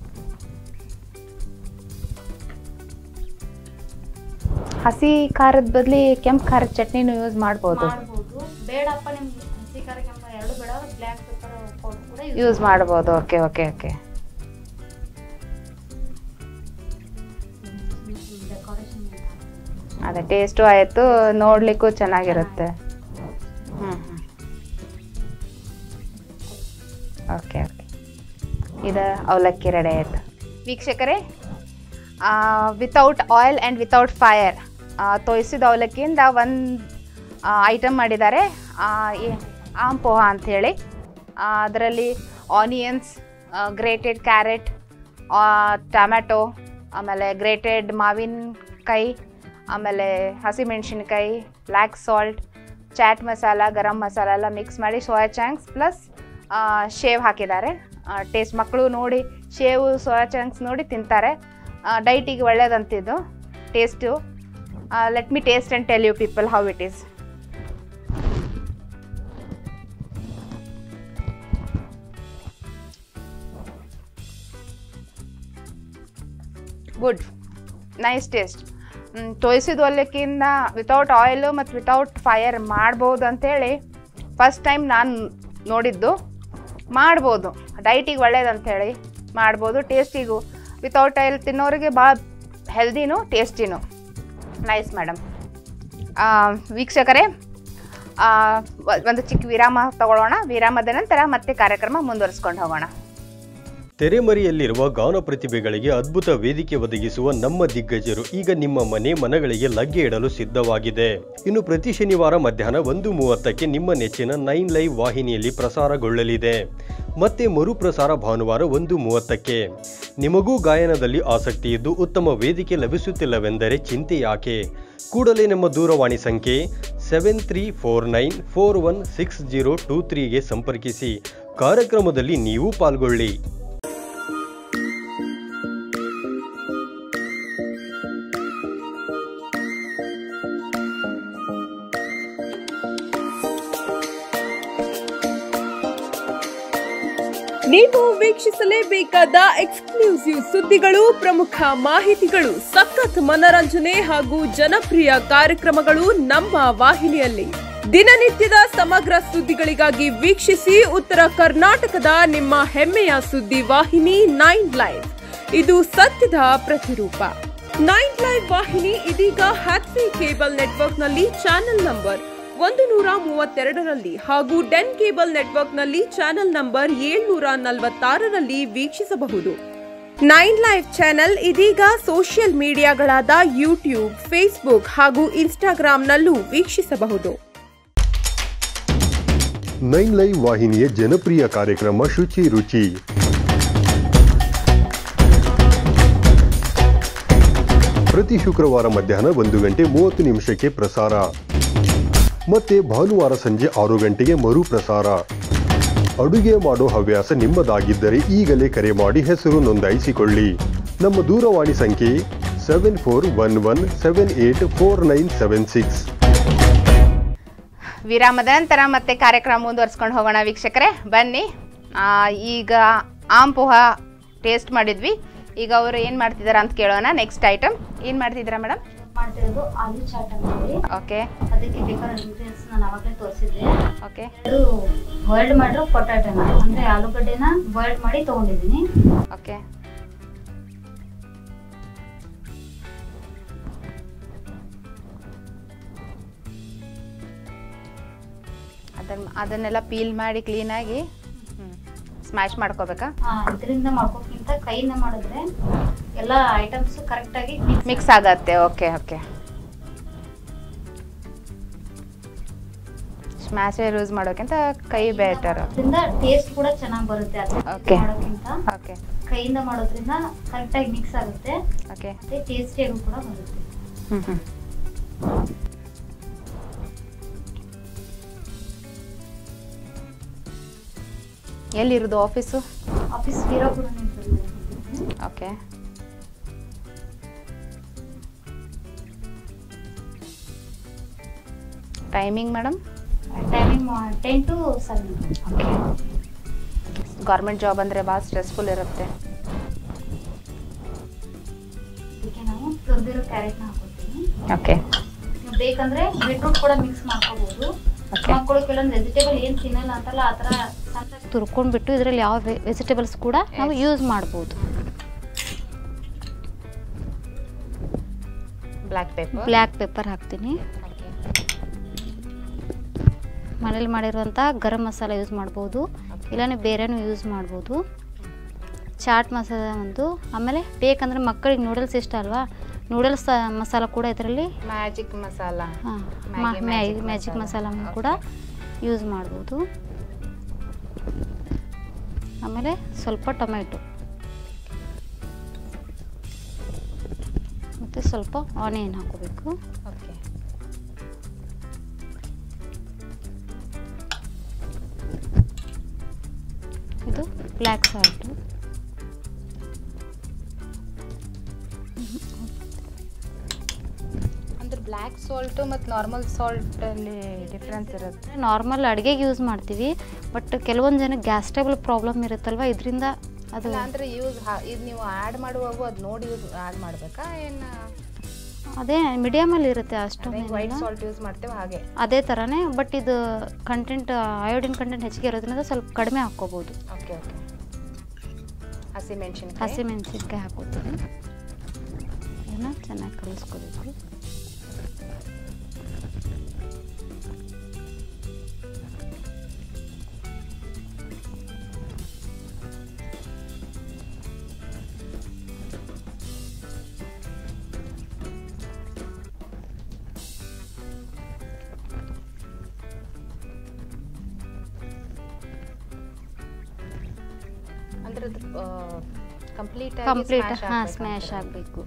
ಹಸಿ ಖಾರದ ಬದಲಿ ಕೆಂಪು ಖಾರದ ಚಟ್ನಿನೂ ಯೂಸ್ ಮಾಡ್ಬೋದು. ಬೇಡಪ್ಪ ನಿಮ್ಗೆ ಹಸಿ ಖಾರ ಕೆಂಪು ಎರಡು ಬೇಡ, ಬ್ಲ್ಯಾಕ್ ಪೆಪ್ಪರ್ ಪೌಡರ್ ಕೂಡ ಯೂಸ್ ಮಾಡ್ಬೋದು. ಓಕೆ ಓಕೆ ಓಕೆ ಅದೇ ಟೇಸ್ಟು ಆಯಿತು, ನೋಡ್ಲಿಕ್ಕೂ ಚೆನ್ನಾಗಿರುತ್ತೆ. ಓಕೆ ಓಕೆ ಇದು ಅವಲಕ್ಕಿ ರೆಡಿ ಆಯಿತು. ವೀಕ್ಷಕರೇ, without oil and without fire ತೋಯಿಸಿದ ಅವಲಕ್ಕಿಯಿಂದ ಒಂದು ಐಟಮ್ ಮಾಡಿದ್ದಾರೆ, ಆಮ್ ಪೋಹ ಅಂಥೇಳಿ. ಅದರಲ್ಲಿ ಆನಿಯನ್ಸ್, ಗ್ರೇಟೆಡ್ ಕ್ಯಾರೆಟ್, ಟೊಮ್ಯಾಟೊ, ಆಮೇಲೆ ಗ್ರೇಟೆಡ್ ಮಾವಿನಕಾಯಿ, ಆಮೇಲೆ ಹಸಿಮೆಣ್ಸಿನ್ಕಾಯಿ, ಬ್ಲ್ಯಾಕ್ ಸಾಲ್ಟ್, ಚಾಟ್ ಮಸಾಲ, ಗರಂ ಮಸಾಲ ಎಲ್ಲ ಮಿಕ್ಸ್ ಮಾಡಿ ಸೋಯಾ ಚಂಕ್ಸ್ ಪ್ಲಸ್ ಶೇವ್ ಹಾಕಿದ್ದಾರೆ. ಟೇಸ್ಟ್ ಮಕ್ಕಳು ನೋಡಿ ಶೇವು ಸೋಯಾ ಚಂಕ್ಸ್ ನೋಡಿ ತಿಂತಾರೆ. ಡೈಟಿಗೆ ಒಳ್ಳೇದಂತಿದ್ದು taste. Let me taste and tell you people how it is. Good, nice taste. ತೋಯಿಸಿದ ಅವಲಕ್ಕಿಯಿಂದ ವಿತೌಟ್ ಆಯಿಲು ಮತ್ತು ವಿತೌಟ್ ಫೈರ್ ಮಾಡ್ಬೋದು ಅಂಥೇಳಿ ಫಸ್ಟ್ ಟೈಮ್ ನಾನು ನೋಡಿದ್ದು. ಮಾಡ್ಬೋದು, ಡೈಟಿಗೆ ಒಳ್ಳೇದಂಥೇಳಿ ಮಾಡ್ಬೋದು. ಟೇಸ್ಟಿಗೂ ವಿತೌಟ್ ಆಯಿಲ್ ತಿನ್ನೋರಿಗೆ ಭಾಳ ಹೆಲ್ದಿನೂ ಟೇಸ್ಟಿನೂ. Nice madam. ವೀಕ್ಷಕರೇ, ಒಂದು ಚಿಕ್ಕ ವಿರಾಮ ತಗೊಳ್ಳೋಣ. ವಿರಾಮದ ನಂತರ ಮತ್ತೆ ಕಾರ್ಯಕ್ರಮ ಮುಂದುವರಿಸ್ಕೊಂಡು ಹೋಗೋಣ. ತೆರೆಮರೆಯಲ್ಲಿರುವ ಗಾನ ಪ್ರತಿಭೆಗಳಿಗೆ ಅದ್ಭುತ ವೇದಿಕೆ ಒದಗಿಸುವ ನಮ್ಮ ದಿಗ್ಗಜರು ಈಗ ನಿಮ್ಮ ಮನಗಳಿಗೆ ಲಗ್ಗೆ ಇಡಲು ಸಿದ್ಧವಾಗಿದೆ. ಇನ್ನು ಪ್ರತಿ ಶನಿವಾರ ಮಧ್ಯಾಹ್ನ 1:30ಕ್ಕೆ ನಿಮ್ಮ ನೆಚ್ಚಿನ 9 ಲೈವ್ ವಾಹಿನಿಯಲ್ಲಿ ಪ್ರಸಾರಗೊಳ್ಳಲಿದೆ. ಮತ್ತೆ ಮರುಪ್ರಸಾರ ಭಾನುವಾರ 1:30ಕ್ಕೆ. ನಿಮಗೂ ಗಾಯನದಲ್ಲಿ ಆಸಕ್ತಿ ಇದ್ದು ಉತ್ತಮ ವೇದಿಕೆ ಲಭಿಸುತ್ತಿಲ್ಲವೆಂದರೆ ಚಿಂತೆ ಯಾಕೆ? ಕೂಡಲೇ ನಮ್ಮ ದೂರವಾಣಿ ಸಂಖ್ಯೆ 7349416023ಗೆ ಸಂಪರ್ಕಿಸಿ. ಕಾರ್ಯಕ್ರಮದಲ್ಲಿ ನೀವು ಪಾಲ್ಗೊಳ್ಳಿ. ನೀವು ವೀಕ್ಷಿಸಲೇಬೇಕಾದ ಎಕ್ಸ್ಕ್ಲೂಸಿವ್ ಸುದ್ದಿಗಳು, ಪ್ರಮುಖ ಮಾಹಿತಿಗಳು, ಸಖತ್ ಮನರಂಜನೆ ಹಾಗೂ ಜನಪ್ರಿಯ ಕಾರ್ಯಕ್ರಮಗಳು ನಮ್ಮ ವಾಹಿನಿಯಲ್ಲಿ. ದಿನನಿತ್ಯದ ಸಮಗ್ರ ಸುದ್ದಿಗಳಿಗಾಗಿ ವೀಕ್ಷಿಸಿ ಉತ್ತರ ಕರ್ನಾಟಕದ ನಿಮ್ಮ ಹೆಮ್ಮೆಯ ಸುದ್ದಿ ವಾಹಿನಿ 9 ಲೈವ್. ಇದು ಸತ್ಯದ ಪ್ರತಿರೂಪ. 9 ಲೈವ್ ವಾಹಿನಿ ಇದೀಗ ಹ್ಯಾಥ್ವೇ ಕೇಬಲ್ ನೆಟ್ವರ್ಕ್ನಲ್ಲಿ ಚಾನೆಲ್ ನಂಬರ್ 132ರಲ್ಲಿ ಹಾಗೂ ಡೆನ್ ಕೇಬಲ್ ನೆಟ್ವರ್ಕ್ನಲ್ಲಿ ಚಾನೆಲ್ ನಂಬರ್ 746ರಲ್ಲಿ ವೀಕ್ಷಿಸಬಹುದು. 9 ಲೈವ್ ಚಾನೆಲ್ ಇದೀಗ ಸೋಷಿಯಲ್ ಮೀಡಿಯಾಗಳಾದ ಯೂಟ್ಯೂಬ್, ಫೇಸ್ಬುಕ್ ಹಾಗೂ ಇನ್ಸ್ಟಾಗ್ರಾಂನಲ್ಲೂ ವೀಕ್ಷಿಸಬಹುದು. 9 ಲೈವ್ ವಾಹಿನಿಯ ಜನಪ್ರಿಯ ಕಾರ್ಯಕ್ರಮ ಶುಚಿ ರುಚಿ. ಪ್ರತಿ ಶುಕ್ರವಾರ ಮಧ್ಯಾಹ್ನ 1:30 ಪ್ರಸಾರ. ಮತ್ತೆ ಭಾನುವಾರ ಸಂಜೆ 6 ಗಂಟೆಗೆ ಮರುಪ್ರಸಾರ. ಅಡುಗೆ ಮಾಡೋ ಹವ್ಯಾಸ ನಿಮ್ಮದಾಗಿದ್ದರೆ ಈಗಲೇ ಕರೆ ಮಾಡಿ ಹೆಸರು ನೋಂದಾಯಿಸಿಕೊಳ್ಳಿ. ನಮ್ಮ ದೂರವಾಣಿ ಸಂಖ್ಯೆ 7411784976. ವಿರಾಮದ ನಂತರ ಮತ್ತೆ ಕಾರ್ಯಕ್ರಮ ಮುಂದುವರ್ಸ್ಕೊಂಡು ಹೋಗೋಣ ವೀಕ್ಷಕರೇ, ಬನ್ನಿ. ಈಗ ಆಮ್ ಪೋಹ ಟೇಸ್ಟ್ ಮಾಡಿದ್ವಿ. ಈಗ ಅವರು ಏನು ಮಾಡ್ತಿದ್ದಾರೆ ಅಂತ ಕೇಳೋಣ. ನೆಕ್ಸ್ಟ್ ಐಟಮ್ ಏನು ಮಾಡ್ತಿದ್ದೀರಾ ಮೇಡಮ್? ಮಾಡ್ತಿರೋದು ಆಲೂ ಚಾಟ್ ಅಂತೀವಿ. ಓಕೆ, ಅದಕ್ಕೆ ಬೇಕಾದ ಇಂಗ್ರೀಡಿಯೆಂಟ್ಸ್ ನಾನು ಅವಾಗಲೇ ತೋರಿಸಿದ್ದೆ. ಓಕೆ, ಅದು ಬಾಯ್ಲ್ಡ್ ಮಾಡಿರೋ ಪೊಟ್ಯಾಟೋನ ಅಂದ್ರೆ ಆಲೂಗಡ್ಡೆನ ಬಾಯ್ಲ್ಡ್ ಮಾಡಿ ತಗೊಂಡಿದ್ದೀನಿ. ಓಕೆ, ಅದನ್ನೆಲ್ಲ ಪೀಲ್ ಮಾಡಿ ಕ್ಲೀನಾಗಿ ಸ್ಮ್ಯಾಶ್ ಮಾಡ್ಕೋಬೇಕಾ? ಇದರಿಂದ ಮಾಡ್ಕೋಕ್ಕಿಂತ ಕೈಯಿಂದ ಮಾಡಿದ್ರೆ ಎಲ್ಲ ಐಟಮ್ಸ್ ಕರೆಕ್ಟಾಗಿ ಮಿಕ್ಸ್ ಆಗತ್ತೆ. ಓಕೆ ಓಕೆ, ಸ್ಮ್ಯಾಶರ್ ಯೂಸ್ ಮಾಡೋಕ್ಕಿಂತ ಕೈ ಬೆಟರ್. ಅದರಿಂದ ಟೇಸ್ಟ್ ಕೂಡ ಚೆನ್ನಾಗಿ ಬರುತ್ತೆ. Okay. ಮಾಡೋಕ್ಕಿಂತ ಓಕೆ ಕೈಯಿಂದ ಮಾಡೋದ್ರಿಂದ ಕರೆಕ್ಟಾಗಿ ಮಿಕ್ಸ್ ಆಗುತ್ತೆ, ಓಕೆ. ಮತ್ತೆ ಟೇಸ್ಟಿಯಾಗೂ ಕೂಡ ಬರುತ್ತೆ. ಎಲ್ಲಿರೋದು office? Office Veerapura. Okay. Timing madam? Timing 10 to 7. Okay. Government job ಅಂದರೆ ಭಾಳ ಸ್ಟ್ರೆಸ್ಫುಲ್ ಇರುತ್ತೆ. ಇದಕ್ಕೆ ನಾವು ತುರಿದಿರೋ ಕ್ಯಾರೆಟ್ನ ಹಾಕೋತೀವಿ. ಓಕೆ. ನೀವು ಬೇಕಂದ್ರೆ ಬೀಟ್ರೂಟ್ ಕೂಡ ಮಿಕ್ಸ್ ಮಾಡ್ಕೋಬಹುದು. Okay. ಮಕ್ಕಳು ಕೆಲವೊಂದು ವೆಜಿಟೇಬಲ್ ಏನು ತಿನ್ನಲ್ಲ ಅಂತಲ್ಲ, ಆ ಥರ ತುರ್ಕೊಂಡ್ಬಿಟ್ಟು ಇದರಲ್ಲಿ ಯಾವ ವೆಜಿಟೇಬಲ್ಸ್ ಕೂಡ ನಾವು ಯೂಸ್ ಮಾಡ್ಬೋದು. ಬ್ಲ್ಯಾಕ್ ಪೆಪ್ಪರ್ ಹಾಕ್ತೀನಿ. ಮನೇಲಿ ಮಾಡಿರುವಂಥ ಗರಂ ಮಸಾಲ ಯೂಸ್ ಮಾಡ್ಬೋದು, ಇಲ್ಲಾಂದರೆ ಬೇರೆನೂ ಯೂಸ್ ಮಾಡ್ಬೋದು. ಚಾಟ್ ಮಸಾಲ ಒಂದು, ಆಮೇಲೆ ಬೇಕಂದ್ರೆ ಮಕ್ಕಳಿಗೆ ನೂಡಲ್ಸ್ ಇಷ್ಟ ಅಲ್ವಾ, ನೂಡಲ್ಸ್ ಮಸಾಲ ಕೂಡ ಇದರಲ್ಲಿ ಮ್ಯಾಜಿಕ್ ಮಸಾಲ. ಹಾಂ, ಮ್ಯಾಜಿಕ್ ಮಸಾಲ ಕೂಡ ಯೂಸ್ ಮಾಡ್ಬೋದು. ಆಮೇಲೆ ಸ್ವಲ್ಪ ಟೊಮೆಟೊ ಮತ್ತು ಸ್ವಲ್ಪ ಆನಿಯನ್ ಹಾಕೋಬೇಕು. ಓಕೆ. ಇದು ಬ್ಲ್ಯಾಕ್ ಸಾಲ್ಟು. ಅಂದ್ರೆ ಬ್ಲ್ಯಾಕ್ ಸಾಲ್ಟು ಮತ್ತು ನಾರ್ಮಲ್ ಸಾಲ್ಟಲ್ಲಿ ಡಿಫ್ರೆನ್ಸ್ ಇರುತ್ತೆ. ನಾರ್ಮಲ್ ಅಡುಗೆಗೆ ಯೂಸ್ ಮಾಡ್ತೀವಿ, ಬಟ್ ಕೆಲವೊಂದು ಜನಕ್ಕೆ ಗ್ಯಾಸ್ಟ್ರಬಲ್ ಪ್ರಾಬ್ಲಮ್ ಇರುತ್ತಲ್ವ, ಇದರಿಂದ ಅದು ಅಂದರೆ ಯೂಸ್ ಇದು ನೀವು ಆ್ಯಡ್ ಮಾಡುವಾಗ ಅದು ನೋಡಿ ಆ್ಯಡ್ ಮಾಡಬೇಕಾ ಏನು? ಅದೇ ಮೀಡಿಯಮಲ್ಲಿ ಇರುತ್ತೆ, ಅಷ್ಟೊಂದು ವೈಟ್ ಸಾಲ್ಟ್ ಯೂಸ್ ಮಾಡ್ತೇವೆ ಹಾಗೆ ಅದೇ ಥರನೇ. ಬಟ್ ಇದು ಕಂಟೆಂಟ್ ಅಯೋಡಿನ್ ಕಂಟೆಂಟ್ ಹೆಚ್ಚಿಗೆ ಇರೋದ್ರಿಂದ ಸ್ವಲ್ಪ ಕಡಿಮೆ ಹಾಕ್ಕೋಬೋದು. Okay okay. ಹಸಿಮೆಣಸಿನ್ಕಾಯಿ ಹಾಕೋತೀವಿ. ಇದನ್ನು ಚೆನ್ನಾಗಿ ಕಲಿಸ್ಕೋಬೇಕು. ಅಂದ್ರೆ ಕಂಪ್ಲೀಟ್ ಸ್ಮ್ಯಾಶ್ ಆಗಬೇಕು.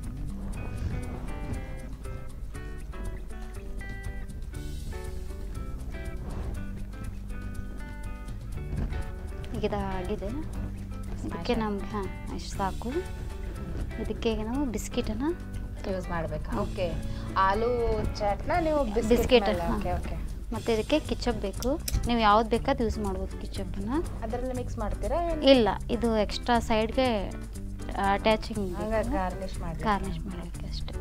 ಈಗ ಇದಾಗಿದೆ. ಇದಕ್ಕೆ ನಮ್ಗೆ ಅಷ್ಟು ಸಾಕು. ಇದಕ್ಕೆ ನಾವು ಬಿಸ್ಕಿಟನ್ನು ಯೂಸ್ ಮಾಡಬೇಕಾ? ಓಕೆ. ಆಲೂ ಚಾಟ್ನ ನೀವು ಬಿಸ್ಕಿಟ್. Okay okay. ಮತ್ತು ಇದಕ್ಕೆ ಕಿಚಪ್ ಬೇಕು, ನೀವು ಯಾವ್ದು ಬೇಕಾದ ಯೂಸ್ ಮಾಡ್ಬೋದು ಕಿಚಪ್ಪನ್ನು. ಅದರಲ್ಲಿ ಮಿಕ್ಸ್ ಮಾಡ್ತೀರಾ? ಇಲ್ಲ, ಇದು ಎಕ್ಸ್ಟ್ರಾ ಸೈಡ್ಗೆ ಅಟ್ಯಾಚಿಂಗ್ ಗಾರ್ನಿಷ್ ಮಾಡೋಕ್ಕೆ ಅಷ್ಟೇ.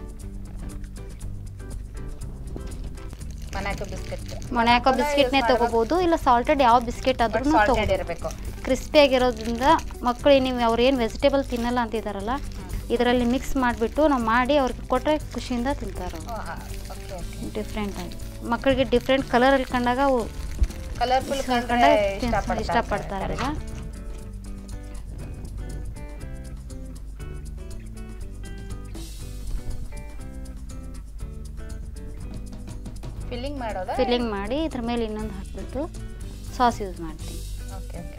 ಮೊನ್ಯಾಕೋ ಬಿಸ್ಕೆಟ್ನೇ ತೊಗೋಬೋದು, ಇಲ್ಲ ಸಾಲ್ಟೆಡ್ ಯಾವ ಬಿಸ್ಕೆಟ್ ಆದ್ರೂ ಇರಬೇಕು. ಕ್ರಿಸ್ಪಿಯಾಗಿರೋದ್ರಿಂದ ಮಕ್ಕಳು ನೀವು ಅವ್ರೇನು ವೆಜಿಟೇಬಲ್ ತಿನ್ನಲ್ಲ ಅಂತಿದ್ದಾರಲ್ಲ, ಇದರಲ್ಲಿ ಮಿಕ್ಸ್ ಮಾಡಿಬಿಟ್ಟು ನಾವು ಮಾಡಿ ಅವ್ರಿಗೆ ಕೊಟ್ಟರೆ ಖುಷಿಯಿಂದ ತಿಂತಾರೆ. ಡಿಫ್ರೆಂಟಾಗಿ ಮಕ್ಕಳಿಗೆ ಡಿಫ್ರೆಂಟ್ ಕಲರಲ್ಲಿ ಕಂಡಾಗ ಅವು ಕಲರ್ಫುಲ್ ಇಷ್ಟಪಡ್ತಾರಲ್ವ. ಫಿಲ್ಲಿಂಗ್ ಮಾಡಿ ಇದ್ರ ಮೇಲೆ ಇನ್ನೊಂದು ಹಾಕ್ಬಿಟ್ಟು ಸಾಸ್ ಯೂಸ್ ಮಾಡ್ತೀನಿ. Okay okay.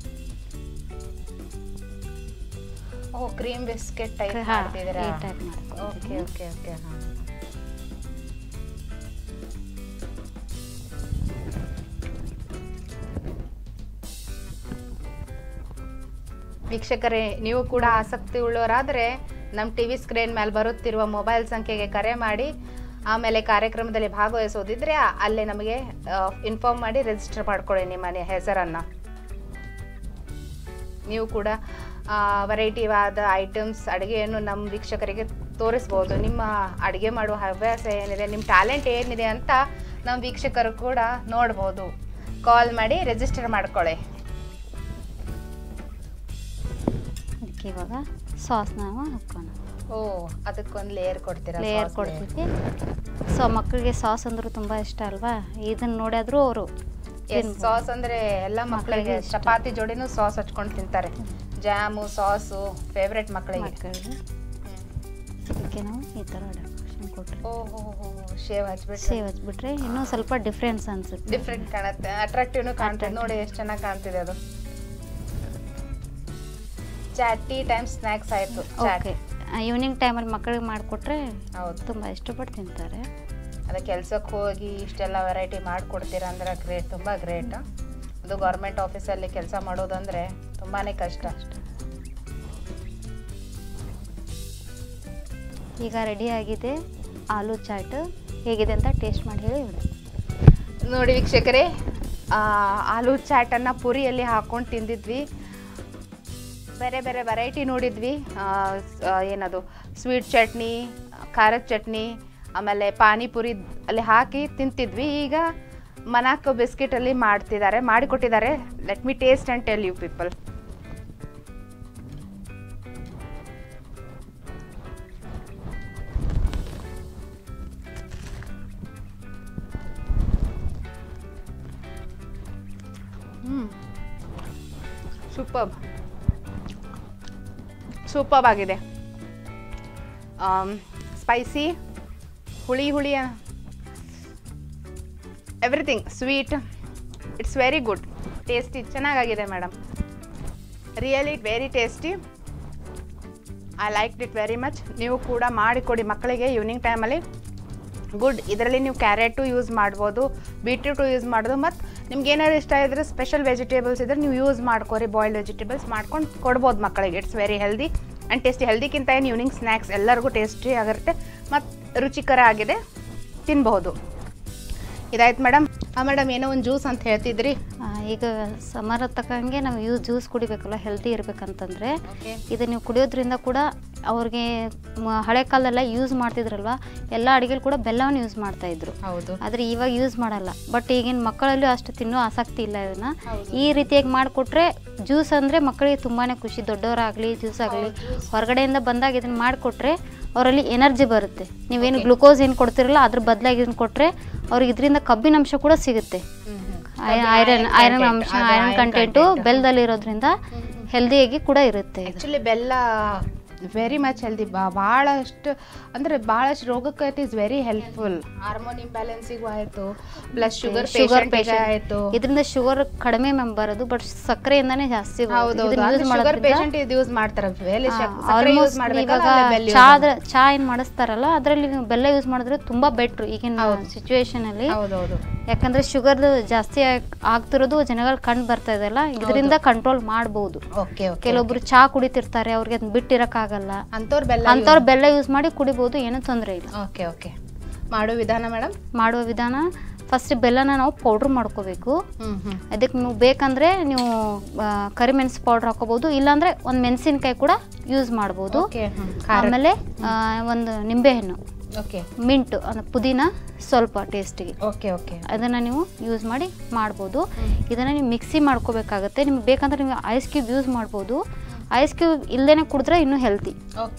Oh, cream biscuit type ಮಾಡ್ತಿದ್ದೀರಾ? ಈ ಟೈಪ್ ಮಾಡ್ತೀನಿ. Okay okay okay. ಹಾಂ. ವೀಕ್ಷಕರೇ, ನೀವು ಕೂಡ ಆಸಕ್ತಿ ಉಳ್ಳವರಾದರೆ ನಮ್ಮ ಟಿ ವಿ ಸ್ಕ್ರೀನ್ ಮೇಲೆ ಬರುತ್ತಿರುವ ಮೊಬೈಲ್ ಸಂಖ್ಯೆಗೆ ಕರೆ ಮಾಡಿ, ಆಮೇಲೆ ಕಾರ್ಯಕ್ರಮದಲ್ಲಿ ಭಾಗವಹಿಸೋದಿದ್ರೆ ಅಲ್ಲೇ ನಮಗೆ ಇನ್ಫಾರ್ಮ್ ಮಾಡಿ ರಿಜಿಸ್ಟರ್ ಮಾಡ್ಕೊಳ್ಳಿ ನಿಮ್ಮ ಹೆಸರನ್ನು. ನೀವು ಕೂಡ ವೆರೈಟಿವಾದ ಐಟಮ್ಸ್ ಅಡುಗೆಯನ್ನು ನಮ್ಮ ವೀಕ್ಷಕರಿಗೆ ತೋರಿಸ್ಬೋದು. ನಿಮ್ಮ ಅಡುಗೆ ಮಾಡುವ ಹವ್ಯಾಸ ಏನಿದೆ, ನಿಮ್ಮ ಟ್ಯಾಲೆಂಟ್ ಏನಿದೆ ಅಂತ ನಮ್ಮ ವೀಕ್ಷಕರು ಕೂಡ ನೋಡ್ಬೋದು. ಕಾಲ್ ಮಾಡಿ ರಿಜಿಸ್ಟರ್ ಮಾಡ್ಕೊಳ್ಳಿ. ಅದಕ್ಕೆ ಇವಾಗ ಸಾಸ್ ನಾವು ಹಾಕೋಣ. ಓ, ಅದಕ್ಕೊಂದು ಲೇಯರ್ ಕೊಡ್ತೀರಾ? ಲೇಯರ್ ಕೊಡ್ತೀವಿ. ಸೊ ಮಕ್ಕಳಿಗೆ ಸಾಸ್ ಅಂದ್ರೂ ತುಂಬ ಇಷ್ಟ ಅಲ್ವಾ, ಇದನ್ನ ನೋಡಿದ್ರು ಅವರು ಸಾಸ್ ಅಂದರೆ ಎಲ್ಲ ಮಕ್ಕಳಿಗೆ ಚಪಾತಿ ಜೋಡಿನೂ ಸಾಸ್ ಹಚ್ಕೊಂಡು ತಿಂತಾರೆ. ಜಾಮು ಸಾಸು ಫೇವ್ರೆಟ್ ಮಕ್ಕಳಿಗೆ. ಅದಕ್ಕೆ ನಾವು ಈ ಥರ ಕೊಟ್ಟರೆ ಓಹೋ ಶೇವ್ ಹಚ್ಬಿಟ್ರೆ ಸೇವ್ ಹಚ್ಬಿಟ್ರೆ ಇನ್ನೂ ಸ್ವಲ್ಪ ಡಿಫ್ರೆನ್ಸ್ ಅನ್ಸುತ್ತೆ. ಡಿಫ್ರೆಂಟ್ ಕಾಣುತ್ತೆ, ಅಟ್ರಾಕ್ಟಿವ್ನು ಕಾಣ್ತದೆ. ನೋಡಿ ಎಷ್ಟು ಚೆನ್ನಾಗಿ ಕಾಣ್ತಿದೆ ಅದು. ಚಾಟ್ ಟೀ ಟೈಮ್ ಸ್ನ್ಯಾಕ್ಸ್ ಆಯಿತು. ಓಕೆ, ಈವ್ನಿಂಗ್ ಟೈಮಲ್ಲಿ ಮಕ್ಕಳಿಗೆ ಮಾಡಿಕೊಟ್ರೆ ಹೌದು, ತುಂಬ ಇಷ್ಟಪಟ್ಟು ತಿಂತಾರೆ. ಅದೇ ಕೆಲ್ಸಕ್ಕೆ ಹೋಗಿ ಇಷ್ಟೆಲ್ಲ ವೆರೈಟಿ ಮಾಡಿಕೊಡ್ತೀರಾ ಅಂದ್ರೆ ಗ್ರೇಟ್, ತುಂಬ ಗ್ರೇಟ್. ಅದು ಗೌರ್ಮೆಂಟ್ ಆಫೀಸಲ್ಲಿ ಕೆಲಸ ಮಾಡೋದಂದ್ರೆ ತುಂಬಾ ಕಷ್ಟ. ಈಗ ರೆಡಿ ಆಗಿದೆ ಆಲೂ ಚಾಟ್. ಹೇಗಿದೆ ಅಂತ ಟೇಸ್ಟ್ ಮಾಡಿ ಹೇಳಿ. ನೋಡಿ ವೀಕ್ಷಕರೇ, ಆಲೂ ಚಾಟನ್ನು ಪುರಿಯಲ್ಲಿ ಹಾಕ್ಕೊಂಡು ತಿಂದಿದ್ವಿ. ಬೇರೆ ಬೇರೆ ವೆರೈಟಿ ನೋಡಿದ್ವಿ. ಏನದು ಸ್ವೀಟ್ ಚಟ್ನಿ, ಖಾರದ ಚಟ್ನಿ, ಆಮೇಲೆ ಪಾನಿಪುರಿ ಅಲ್ಲಿ ಹಾಕಿ ತಿಂತಿದ್ವಿ. ಈಗ ಮನಾಕೋ ಬಿಸ್ಕೆಟಲ್ಲಿ ಮಾಡಿಕೊಟ್ಟಿದ್ದಾರೆ. Let me taste and tell you people. Superb ಆಗಿದೆ. ಸ್ಪೈಸಿ, ಹುಳಿ everything, sweet, it's very good, tasty, ಚೆನ್ನಾಗಾಗಿದೆ madam. Really very tasty. I like it very much. ನೀವು ಕೂಡ ಮಾಡಿಕೊಡಿ ಮಕ್ಕಳಿಗೆ ಈವ್ನಿಂಗ್ ಟೈಮಲ್ಲಿ. ಗುಡ್. ಇದರಲ್ಲಿ ನೀವು ಕ್ಯಾರೆಟು ಯೂಸ್ ಮಾಡ್ಬೋದು, ಬೀಟ್ರೂಟು ಯೂಸ್ ಮಾಡೋದು, ಮತ್ತು ನಿಮ್ಗೆ ಏನಾದ್ರು ಇಷ್ಟ ಇದ್ದರೆ ಸ್ಪೆಷಲ್ ವೆಜಿಟೇಬಲ್ಸ್ ಇದ್ದರೆ ನೀವು ಯೂಸ್ ಮಾಡ್ಕೊರಿ. ಬಾಯ್ಲ್ಡ್ ವೆಜಿಟೇಬಲ್ಸ್ ಮಾಡ್ಕೊಂಡು ಕೊಡ್ಬೋದು ಮಕ್ಕಳಿಗೆ. It's very healthy and tasty. ಹೆಲ್ದಿಗಿಂತ ಏನು ಈವ್ನಿಂಗ್ ಸ್ನ್ಯಾಕ್ಸ್ ಎಲ್ಲರಿಗೂ ಟೇಸ್ಟಿ ಆಗಿರುತ್ತೆ ಮತ್ತು ರುಚಿಕರ ಆಗಿದೆ, ತಿನ್ಬಹುದು. ಇದಾಯ್ತು ಮೇಡಮ್. ಮೇಡಮ್ ಏನೋ ಒಂದು ಜ್ಯೂಸ್ ಅಂತ ಹೇಳ್ತಿದ್ರಿ. ಈಗ ಸಮರ ತಕ್ಕಂಗೆ ನಾವು ಜ್ಯೂಸ್ ಕುಡಿಬೇಕಲ್ಲ, ಹೆಲ್ದಿ ಇರಬೇಕಂತಂದರೆ ಇದು ನೀವು ಕುಡಿಯೋದ್ರಿಂದ ಕೂಡ ಅವ್ರಿಗೆ ಹಳೆ ಕಾಲದಲ್ಲ ಯೂಸ್ ಮಾಡ್ತಿದ್ರಲ್ವ, ಎಲ್ಲ ಅಡುಗೆಲಿ ಕೂಡ ಬೆಲ್ಲವನ್ನು ಯೂಸ್ ಮಾಡ್ತಾಯಿದ್ರು. ಹೌದು. ಆದರೆ ಇವಾಗ ಯೂಸ್ ಮಾಡಲ್ಲ. ಬಟ್ ಈಗಿನ ಮಕ್ಕಳಲ್ಲೂ ಅಷ್ಟು ತಿನ್ನೋ ಆಸಕ್ತಿ ಇಲ್ಲ. ಇದನ್ನು ಈ ರೀತಿಯಾಗಿ ಮಾಡಿಕೊಟ್ರೆ ಜ್ಯೂಸ್ ಅಂದರೆ ಮಕ್ಕಳಿಗೆ ತುಂಬಾ ಖುಷಿ. ದೊಡ್ಡವರಾಗಲಿ ಜ್ಯೂಸ್ ಆಗಲಿ ಹೊರಗಡೆಯಿಂದ ಬಂದಾಗ ಇದನ್ನು ಮಾಡಿಕೊಟ್ರೆ ಅವರಲ್ಲಿ ಎನರ್ಜಿ ಬರುತ್ತೆ. ನೀವೇನು ಗ್ಲುಕೋಸ್ ಏನು ಕೊಡ್ತಿರಲ್ಲ ಅದ್ರ ಬದಲಾಗಿ ಇದನ್ನು ಕೊಟ್ಟರೆ ಅವ್ರಿಗೆ ಇದರಿಂದ ಕಬ್ಬಿನ ಅಂಶ ಕೂಡ ಸಿಗುತ್ತೆ. ಐರನ್ ಅಂಶ, ಐರನ್ ಕಂಟೆಂಟು ಬೆಲ್ಲದಲ್ಲಿ ಇರೋದ್ರಿಂದ ಹೆಲ್ದಿಯಾಗಿ ಕೂಡ ಇರುತ್ತೆ. ಆ್ಯಕ್ಚುಲಿ ಬೆಲ್ಲ ವೆರಿ ಮಚ್ ಹೆಲ್ದಿ. ಭಾಳಷ್ಟು ಅಂದರೆ ಭಾಳಷ್ಟು ರೋಗಕ್ಕೆ it is very helpful. Hormone ಇಂಬ್ಯಾಲೆನ್ಸಿಗೂ ಆಯಿತು, ಪ್ಲಸ್ ಶುಗರ್ ಪೇಷಂಟ್ ಆಯಿತು. ಇದರಿಂದ ಶುಗರ್ ಕಡಿಮೆ ಬರೋದು, ಬಟ್ ಸಕ್ಕರೆಯಿಂದಾನೇ ಜಾಸ್ತಿ. ಶುಗರ್ ಪೇಷಂಟ್ ಇದು ಯೂಸ್ ಮಾಡ್ತಾರೆ. ಚಾ ಏನು ಮಾಡಿಸ್ತಾರಲ್ಲ ಅದರಲ್ಲಿ ಬೆಲ್ಲ ಯೂಸ್ ಮಾಡಿದ್ರೆ ತುಂಬಾ ಬೆಟ್ರು ಈಗಿನ ಸಿಚುವೇಶನ್ ಅಲ್ಲಿ. ಯಾಕಂದ್ರೆ ಶುಗರ್ ಜಾಸ್ತಿ ಆಗ್ತಿರೋದು ಜನಗಳು ಕಂಡು ಬರ್ತಾ ಇದೆಲ್ಲ, ಇದರಿಂದ ಕಂಟ್ರೋಲ್ ಮಾಡಬಹುದು. ಕೆಲವೊಬ್ರು ಚಾ ಕುಡಿತಿರ್ತಾರೆ, ಅವ್ರಿಗೆ ಅದನ್ನ ಬಿಟ್ಟಿರಕ್ಕಾಗಲ್ಲ. ಅಂತವ್ರು ಬೆಲ್ಲ ಯೂಸ್ ಮಾಡಿ ಕುಡಿಬಹುದು, ಏನೂ ತೊಂದರೆ ಇಲ್ಲ. ಮಾಡುವ ವಿಧಾನ ಮೇಡಮ್? ಮಾಡುವ ವಿಧಾನ, ಫಸ್ಟ್ ಬೆಲ್ಲನ ನಾವು ಪೌಡ್ರ್ ಮಾಡ್ಕೋಬೇಕು. ಅದಕ್ಕೆ ನೀವು ಬೇಕಂದ್ರೆ ನೀವು ಕರಿಮೆಣಸು ಪೌಡ್ರ್ ಹಾಕೋಬಹುದು, ಇಲ್ಲಾಂದ್ರೆ ಒಂದು ಮೆಣಸಿನಕಾಯಿ ಕೂಡ ಯೂಸ್ ಮಾಡ್ಬೋದು. ಆಮೇಲೆ ಒಂದು ನಿಂಬೆಹಣ್ಣು, ಮಿಂಟು ಅಂದ್ರೆ ಪುದೀನ ಸ್ವಲ್ಪ ಟೇಸ್ಟಿಗೆ, ಅದನ್ನು ನೀವು ಯೂಸ್ ಮಾಡಿ ಮಾಡ್ಬೋದು. ಇದನ್ನು ನೀವು ಮಿಕ್ಸಿ ಮಾಡ್ಕೋಬೇಕಾಗತ್ತೆ. ನಿಮ್ಗೆ ಬೇಕಂದ್ರೆ ನೀವು ಐಸ್ ಕ್ಯೂಬ್ ಯೂಸ್ ಮಾಡ್ಬೋದು. ಐಸ್ ಕ್ಯೂಬ್ ಇಲ್ಲದೇನೆ ಕುಡಿದ್ರೆ ಇನ್ನೂ ಹೆಲ್ತಿ.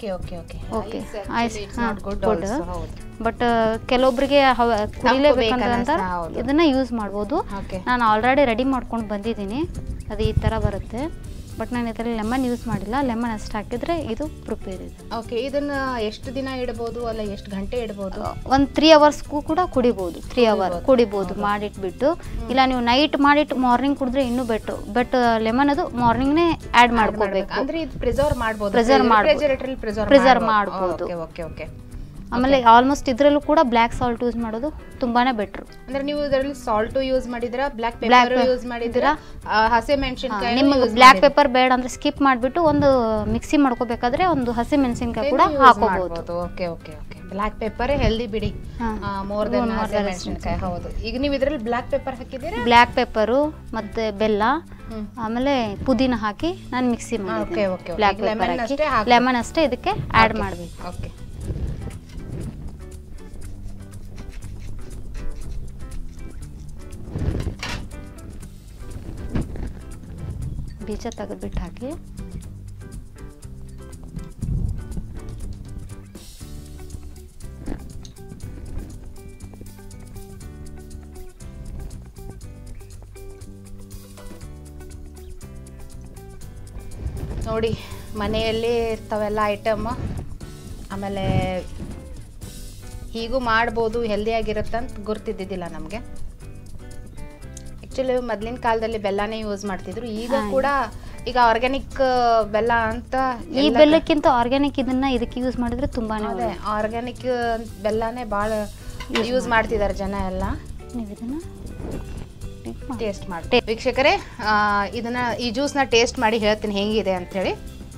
Ice good. ಬಟ್ ಕೆಲವೊಬ್ಬರಿಗೆ ಕುಡಿಲೇಬೇಕಂತ ಇದನ್ನ ಯೂಸ್ ಮಾಡ್ಬೋದು. ನಾನು ಆಲ್ರೆಡಿ ರೆಡಿ ಮಾಡ್ಕೊಂಡು ಬಂದಿದ್ದೀನಿ, ಅದು ಈ ಥರ ಬರುತ್ತೆ. ಬಟ್ ನಾನು ಇದರಲ್ಲಿ ಲೆಮನ್ ಯೂಸ್ ಮಾಡಿಲ್ಲ. ಲೆಮನ್ ಅಷ್ಟು ಹಾಕಿದ್ರೆ ಇದು ಪ್ರಿಪೇರ್ ಇದೆ. ಇದನ್ನ ಎಷ್ಟು ದಿನ ಇಡಬಹುದು, ಅಲ್ಲ ಎಷ್ಟು ಗಂಟೆ ಇಡಬಹುದು? ಒಂದು 3 ಅವರ್ಸ್ಗೂ ಕೂಡ ಕುಡಿಬಹುದು. 3 ಅವರ್ ಕುಡಿಬಹುದು ಮಾಡಿಟ್ಬಿಟ್ಟು. ಇಲ್ಲ ನೀವು ನೈಟ್ ಮಾಡಿಟ್ಟು ಮಾರ್ನಿಂಗ್ ಕುಡಿದ್ರೆ ಇನ್ನೂ ಬೆಟ್ರು. ಬಟ್ ಲೆಮನ್ ಅದು ಮಾರ್ನಿಂಗ್ನೇ ಆ್ಯಡ್ ಮಾಡ್ಕೋಬೇಕು. ಅಂದ್ರೆ ಇದು ಪ್ರಿಸರ್ವ್ ಮಾಡ್ಬೋದು. ಪ್ರಿಸರ್ವ್ ಮಾಡ್ಬೋದು. ಆಮೇಲೆ ಆಲ್ಮೋಸ್ಟ್ ಇದರಲ್ಲೂ ಕೂಡ ಬ್ಲ್ಯಾಕ್ ಸಾಲ್ಟ್ ಯೂಸ್ ಮಾಡೋದು ತುಂಬಾನೇ ಬೆಟ್ರು. ಅಂದ್ರೆ ನೀವು ಇದರಲ್ಲಿ ಸಾಲ್ಟ್ ಯೂಸ್ ಮಾಡಿದಿರಾ, ಬ್ಲ್ಯಾಕ್ ಪೆಪ್ಪರ್ ಯೂಸ್ ಮಾಡಿದಿರಾ, ಹಸಿ ಮೆಣಸಿನಕಾಯಿ? ನಿಮಗೆ ಬ್ಲ್ಯಾಕ್ ಪೆಪ್ಪರ್ ಬೇಡ ಅಂದ್ರೆ ಸ್ಕಿಪ್ ಮಾಡಿಬಿಟ್ಟು ಒಂದು ಮಿಕ್ಸಿ ಮಾಡ್ಕೋಬೇಕಾದ್ರೆ ಒಂದು ಹಸಿ ಮೆಣಸಿನಕಾಯಿ ಕೂಡ ಹಾಕೋಬಹುದು. ಬ್ಲ್ಯಾಕ್ ಪೆಪ್ಪರ್ ಹೆಲ್ದಿ ಬಿಡಿ, ಮೋರ್ ದೆನ್ ಹಸಿ ಮೆಣಸಿನಕಾಯಿ. ಹೌದು. ಈಗ ನೀವು ಇದರಲ್ಲಿ ಬ್ಲ್ಯಾಕ್ ಪೆಪ್ಪರ್ ಹಾಕಿದ್ದೀರಾ? ಬ್ಲ್ಯಾಕ್ ಪೆಪ್ಪರು ಮತ್ತೆ ಬೆಲ್ಲ ಆಮೇಲೆ ಪುದೀನ ಹಾಕಿ ನಾನು ಮಿಕ್ಸಿ ಮಾಡಿದ್ದೆ. ಬ್ಲ್ಯಾಕ್ ಪೆಪ್ಪರ್ ಹಾಕಿ ಲೆಮನ್ ಅಷ್ಟೇ ಇದಕ್ಕೆ ಆ್ಯಡ್ ಮಾಡಬೇಕು. ಬೀಜ ತೆಗೆದ್ಬಿಟ್ಟು ಹಾಕಿ. ನೋಡಿ ಮನೆಯಲ್ಲಿ ಇರ್ತಾವೆಲ್ಲ ಐಟಮ್. ಆಮೇಲೆ ಹೀಗೂ ಮಾಡ್ಬೋದು, ಹೆಲ್ದಿಯಾಗಿರುತ್ತಂತ ಗುರ್ತಿದ್ದಿದ್ದಿಲ್ಲ ನಮಗೆ. ಆ್ಯಕ್ಚುಲಿ ಮೊದಲಿನ ಕಾಲದಲ್ಲಿ ಬೆಲ್ಲನೇ ಯೂಸ್ ಮಾಡ್ತಿದ್ರು, ಈಗ ಕೂಡ ಈಗ ಆರ್ಗ್ಯಾನಿಕ್ ಬೆಲ್ಲ ಅಂತ. ಈ ಬೆಲ್ಲಕ್ಕಿಂತ ಆರ್ಗ್ಯಾನಿಕ್ ಇದಕ್ಕೆ ಯೂಸ್ ಮಾಡಿದ್ರೆ ತುಂಬಾನೇ ಅದೇ ಆರ್ಗ್ಯಾನಿಕ್ ಬೆಲ್ಲನೇ ಭಾಳ ಯೂಸ್ ಮಾಡ್ತಿದ್ದಾರೆ ಜನ ಎಲ್ಲ. ನೀವು ಇದನ್ನ ಟೇಸ್ಟ್ ಮಾಡಿ ವೀಕ್ಷಕರೇ, ಇದನ್ನ ಈ ಜ್ಯೂಸ್ನ ಟೇಸ್ಟ್ ಮಾಡಿ ಹೇಳ್ತೀನಿ ಹೆಂಗಿದೆ ಅಂಥೇಳಿ.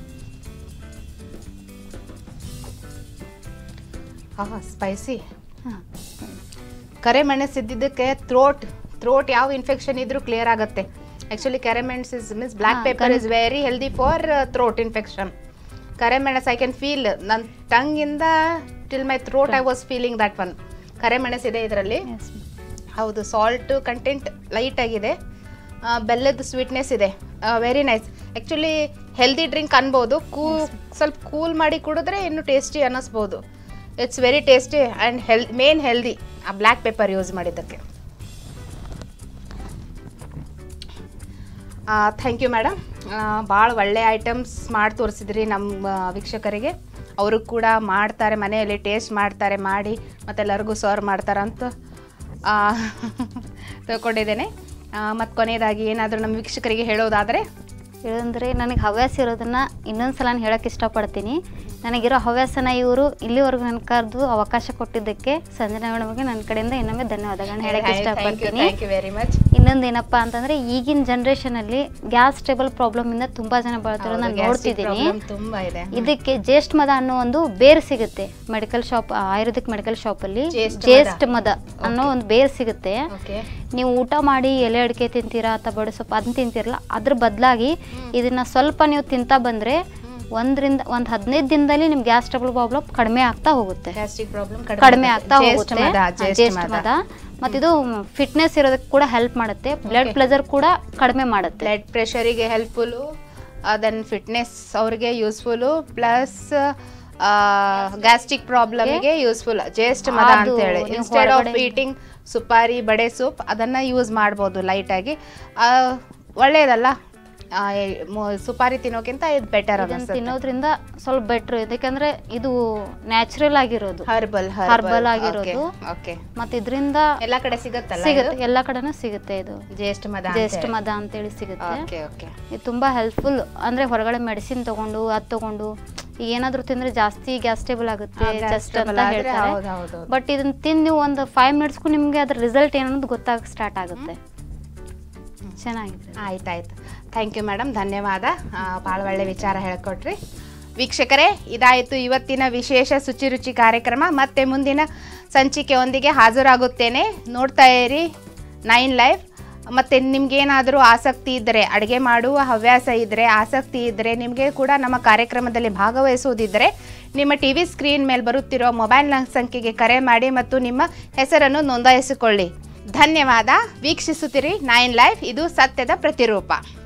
ಸ್ಪೈಸಿ. ಕರೆಮೆಣಸಿದ್ದಕ್ಕೆ ಥ್ರೋಟ್ ಯಾವ ಇನ್ಫೆಕ್ಷನ್ ಇದ್ರೂ ಕ್ಲಿಯರ್ ಆಗುತ್ತೆ. ಆ್ಯಕ್ಚುಲಿ ಕರೆಮೆಣಸು means black pepper is very healthy for throat infection. ಕರೆಮೆಣಸು ಐ ಕ್ಯಾನ್ ಫೀಲ್ ನನ್ನ ಟಂಗಿಂದ till my throat I was feeling that one. ಕರೆಮೆಣಸಿದೆ ಇದರಲ್ಲಿ. ಹೌದು, ಸಾಲ್ಟ್ ಕಂಟೆಂಟ್ ಲೈಟ್ ಆಗಿದೆ, ಬೆಲ್ಲದ ಸ್ವೀಟ್ನೆಸ್ ಇದೆ, very nice. Actually healthy drink ಅನ್ಬೋದು, ಸ್ವಲ್ಪ ಕೂಲ್ ಮಾಡಿ ಕುಡಿದ್ರೆ ಇನ್ನೂ ಟೇಸ್ಟಿ ಅನ್ನಿಸ್ಬೋದು. It's very tasty and main healthy ಆ ಬ್ಲ್ಯಾಕ್ ಪೇಪರ್ ಯೂಸ್ ಮಾಡಿದ್ದಕ್ಕೆ. Thank you madam. ಭಾಳ ಒಳ್ಳೆ ಐಟಮ್ಸ್ ಮಾಡಿ ತೋರಿಸಿದ್ರಿ ನಮ್ಮ ವೀಕ್ಷಕರಿಗೆ. ಅವರು ಕೂಡ ಮಾಡ್ತಾರೆ ಮನೆಯಲ್ಲಿ, ಟೇಸ್ಟ್ ಮಾಡ್ತಾರೆ, ಮಾಡಿ ಮತ್ತೆಲ್ಲರಿಗೂ ಸರ್ವ್ ಮಾಡ್ತಾರಂತ ತಿಳ್ಕೊಂಡಿದ್ದೇನೆ. ಮತ್ತು ಕೊನೆಯದಾಗಿ ಏನಾದರೂ ನಮ್ಮ ವೀಕ್ಷಕರಿಗೆ ಹೇಳೋದಾದರೆ? ಹೇಳಂದರೆ ನನಗೆ ಹವ್ಯಾಸ ಇರೋದನ್ನ ಇನ್ನೊಂದು ಸಲ ಹೇಳೋಕ್ಕೆ ಇಷ್ಟಪಡ್ತೀನಿ. ನನಗಿರೋ ಹವ್ಯಾಸನ ಇವರು ಇಲ್ಲಿವರೆಗೂ ನನ್ನ ಕರೆದು ಅವಕಾಶ ಕೊಟ್ಟಿದ್ದಕ್ಕೆ ಸಂಜನಾ ಮೇಡಮ್ಗೆ ನನ್ನ ಕಡೆಯಿಂದ ಇನ್ನೊಮ್ಮೆ ಧನ್ಯವಾದಗಳನ್ನ ಹೇಳಕ್ಕೆ ಇಷ್ಟಪಡ್ತೀನಿ. Very much. ಇನ್ನೊಂದು ಏನಪ್ಪ ಅಂತಂದರೆ ಈಗಿನ ಜನ್ರೇಷನಲ್ಲಿ ಗ್ಯಾಸ್ ಟ್ರಬಲ್ ಪ್ರಾಬ್ಲಮಿಂದ ತುಂಬ ಜನ ಬಳತಿರೋ ನಾನು ನೋಡ್ತಿದ್ದೀನಿ. ಇದಕ್ಕೆ ಜ್ಯೇಷ್ಠ ಮದ ಅನ್ನೋ ಒಂದು ಬೇರ್ ಸಿಗುತ್ತೆ ಮೆಡಿಕಲ್ ಶಾಪ್, ಆಯುರ್ವೇದಿಕ್ ಮೆಡಿಕಲ್ ಶಾಪಲ್ಲಿ ಜ್ಯೇಷ್ಠ ಮದ ಅನ್ನೋ ಒಂದು ಬೇರ್ ಸಿಗುತ್ತೆ. ನೀವು ಊಟ ಮಾಡಿ ಎಲೆ ಅಡಿಕೆ ತಿಂತೀರಾ ಅಥವಾ ಬಡ ಸೊಪ್ಪು ಅದನ್ನ ತಿಂತೀರಲ್ಲ, ಅದ್ರ ಬದಲಾಗಿ ಇದನ್ನ ಸ್ವಲ್ಪ ನೀವು ತಿಂತಾ ಬಂದರೆ 15 ದಿನದಲ್ಲಿ ನಿಮ್ ಗ್ಯಾಸ್ ಟ್ರಬಲ್ ಪ್ರಾಬ್ಲಮ್ ಕಡಿಮೆ ಆಗ್ತಾ ಹೋಗುತ್ತೆ. ಕಡಿಮೆ ಆಗ್ತಾ ಹೋಗುತ್ತೆ ಜ್ಯೇಷ್ಠ ಮದ. ಮತ್ತು ಇದು ಫಿಟ್ನೆಸ್ ಇರೋದಕ್ಕೆ ಕೂಡ ಹೆಲ್ಪ್ ಮಾಡುತ್ತೆ. ಬ್ಲಡ್ ಪ್ರೆಷರ್ ಕೂಡ ಕಡಿಮೆ ಮಾಡುತ್ತೆ. ಬ್ಲಡ್ ಪ್ರೆಷರಿಗೆ ಹೆಲ್ಪ್ಫುಲ್ಲು, ದೆನ್ ಫಿಟ್ನೆಸ್ ಅವ್ರಿಗೆ ಯೂಸ್ಫುಲ್ಲು, ಪ್ಲಸ್ ಗ್ಯಾಸ್ಟ್ರಿಕ್ ಪ್ರಾಬ್ಲಮ್ಗೆ ಯೂಸ್ಫುಲ್ ಜ್ಯೇಷ್ಠ ಮದ ಅಂತೇಳಿ. ಇನ್ಸ್ಟೆಡ್ ಆಫ್ ಈಟಿಂಗ್ ಸುಪಾರಿ ಬಡೆ ಸೂಪ್ ಅದನ್ನ ಯೂಸ್ ಮಾಡ್ಬೋದು ಲೈಟಾಗಿ. ಒಳ್ಳೆಯದಲ್ಲ, ಸುಪಾರಿ ತಿನ್ನೋಕ್ಕಿಂತ ಇದು ಬೆಟರ್. ತಿನ್ನೋದ್ರಿಂದ ಸ್ವಲ್ಪ ಬೆಟರ್, ಯಾಕಂದ್ರೆ ಇದು ನ್ಯಾಚುರಲ್ ಆಗಿರೋದು, ಹರ್ಬಲ್ ಆಗಿರೋದು. ಮತ್ತೆ ಇದರಿಂದ ಎಲ್ಲಾ ಕಡೆ ಸಿಗುತ್ತೆ, ಎಲ್ಲಾ ಕಡೆನೂ ಸಿಗುತ್ತೆ. ಇದು ಜ್ಯೇಷ್ಠ ಮದ ಅಂತೇಳಿ ಸಿಗುತ್ತೆ. ಇದು ತುಂಬಾ ಹೆಲ್ಪ್ಫುಲ್. ಅಂದ್ರೆ ಹೊರಗಡೆ ಮೆಡಿಸಿನ್ ತಗೊಂಡು ಅದ್ ತಗೊಂಡು ಏನಾದ್ರೂ ತಿಂದ್ರೆ ಜಾಸ್ತಿ ಗ್ಯಾಸ್ ಟ್ರಬಲ್ ಆಗುತ್ತೆ ಜಸ್ಟ್ ಅಂತ ಹೇಳ್ತಾರೆ. ಬಟ್ ಇದನ್ನ ತಿಂದು ನೀವು ಒಂದು 5 ಮಿನಿಟ್ಸ್ಗೂ ನಿಮ್ಗೆ ಅದ್ರ ರಿಸಲ್ಟ್ ಏನನ್ನೋದು ಗೊತ್ತಾಗ ಸ್ಟಾರ್ಟ್ ಆಗುತ್ತೆ. ಚೆನ್ನಾಗಿದೆ. ಆಯ್ತಾಯ್ತು. ಥ್ಯಾಂಕ್ ಯು ಮೇಡಮ್, ಧನ್ಯವಾದ. ಭಾಳ ಒಳ್ಳೆ ವಿಚಾರ ಹೇಳ್ಕೊಟ್ರಿ. ವೀಕ್ಷಕರೇ, ಇದಾಯಿತು ಇವತ್ತಿನ ವಿಶೇಷ ಶುಚಿ ರುಚಿ ಕಾರ್ಯಕ್ರಮ. ಮತ್ತೆ ಮುಂದಿನ ಸಂಚಿಕೆಯೊಂದಿಗೆ ಹಾಜರಾಗುತ್ತೇನೆ. ನೋಡ್ತಾ ಇರಿ 9 ಲೈವ್. ಮತ್ತು ನಿಮಗೇನಾದರೂ ಆಸಕ್ತಿ ಇದ್ದರೆ, ಅಡುಗೆ ಮಾಡುವ ಹವ್ಯಾಸ ಇದ್ದರೆ, ಆಸಕ್ತಿ ಇದ್ದರೆ, ನಿಮಗೆ ಕೂಡ ನಮ್ಮ ಕಾರ್ಯಕ್ರಮದಲ್ಲಿ ಭಾಗವಹಿಸುವುದಿದ್ದರೆ ನಿಮ್ಮ ಟಿ ವಿ ಸ್ಕ್ರೀನ್ ಮೇಲೆ ಬರುತ್ತಿರೋ ಮೊಬೈಲ್ ಸಂಖ್ಯೆಗೆ ಕರೆ ಮಾಡಿ ಮತ್ತು ನಿಮ್ಮ ಹೆಸರನ್ನು ನೋಂದಾಯಿಸಿಕೊಳ್ಳಿ. ಧನ್ಯವಾದ. ವೀಕ್ಷಿಸುತ್ತಿರಿ 9 ಲೈವ್, ಇದು ಸತ್ಯದ ಪ್ರತಿರೂಪ.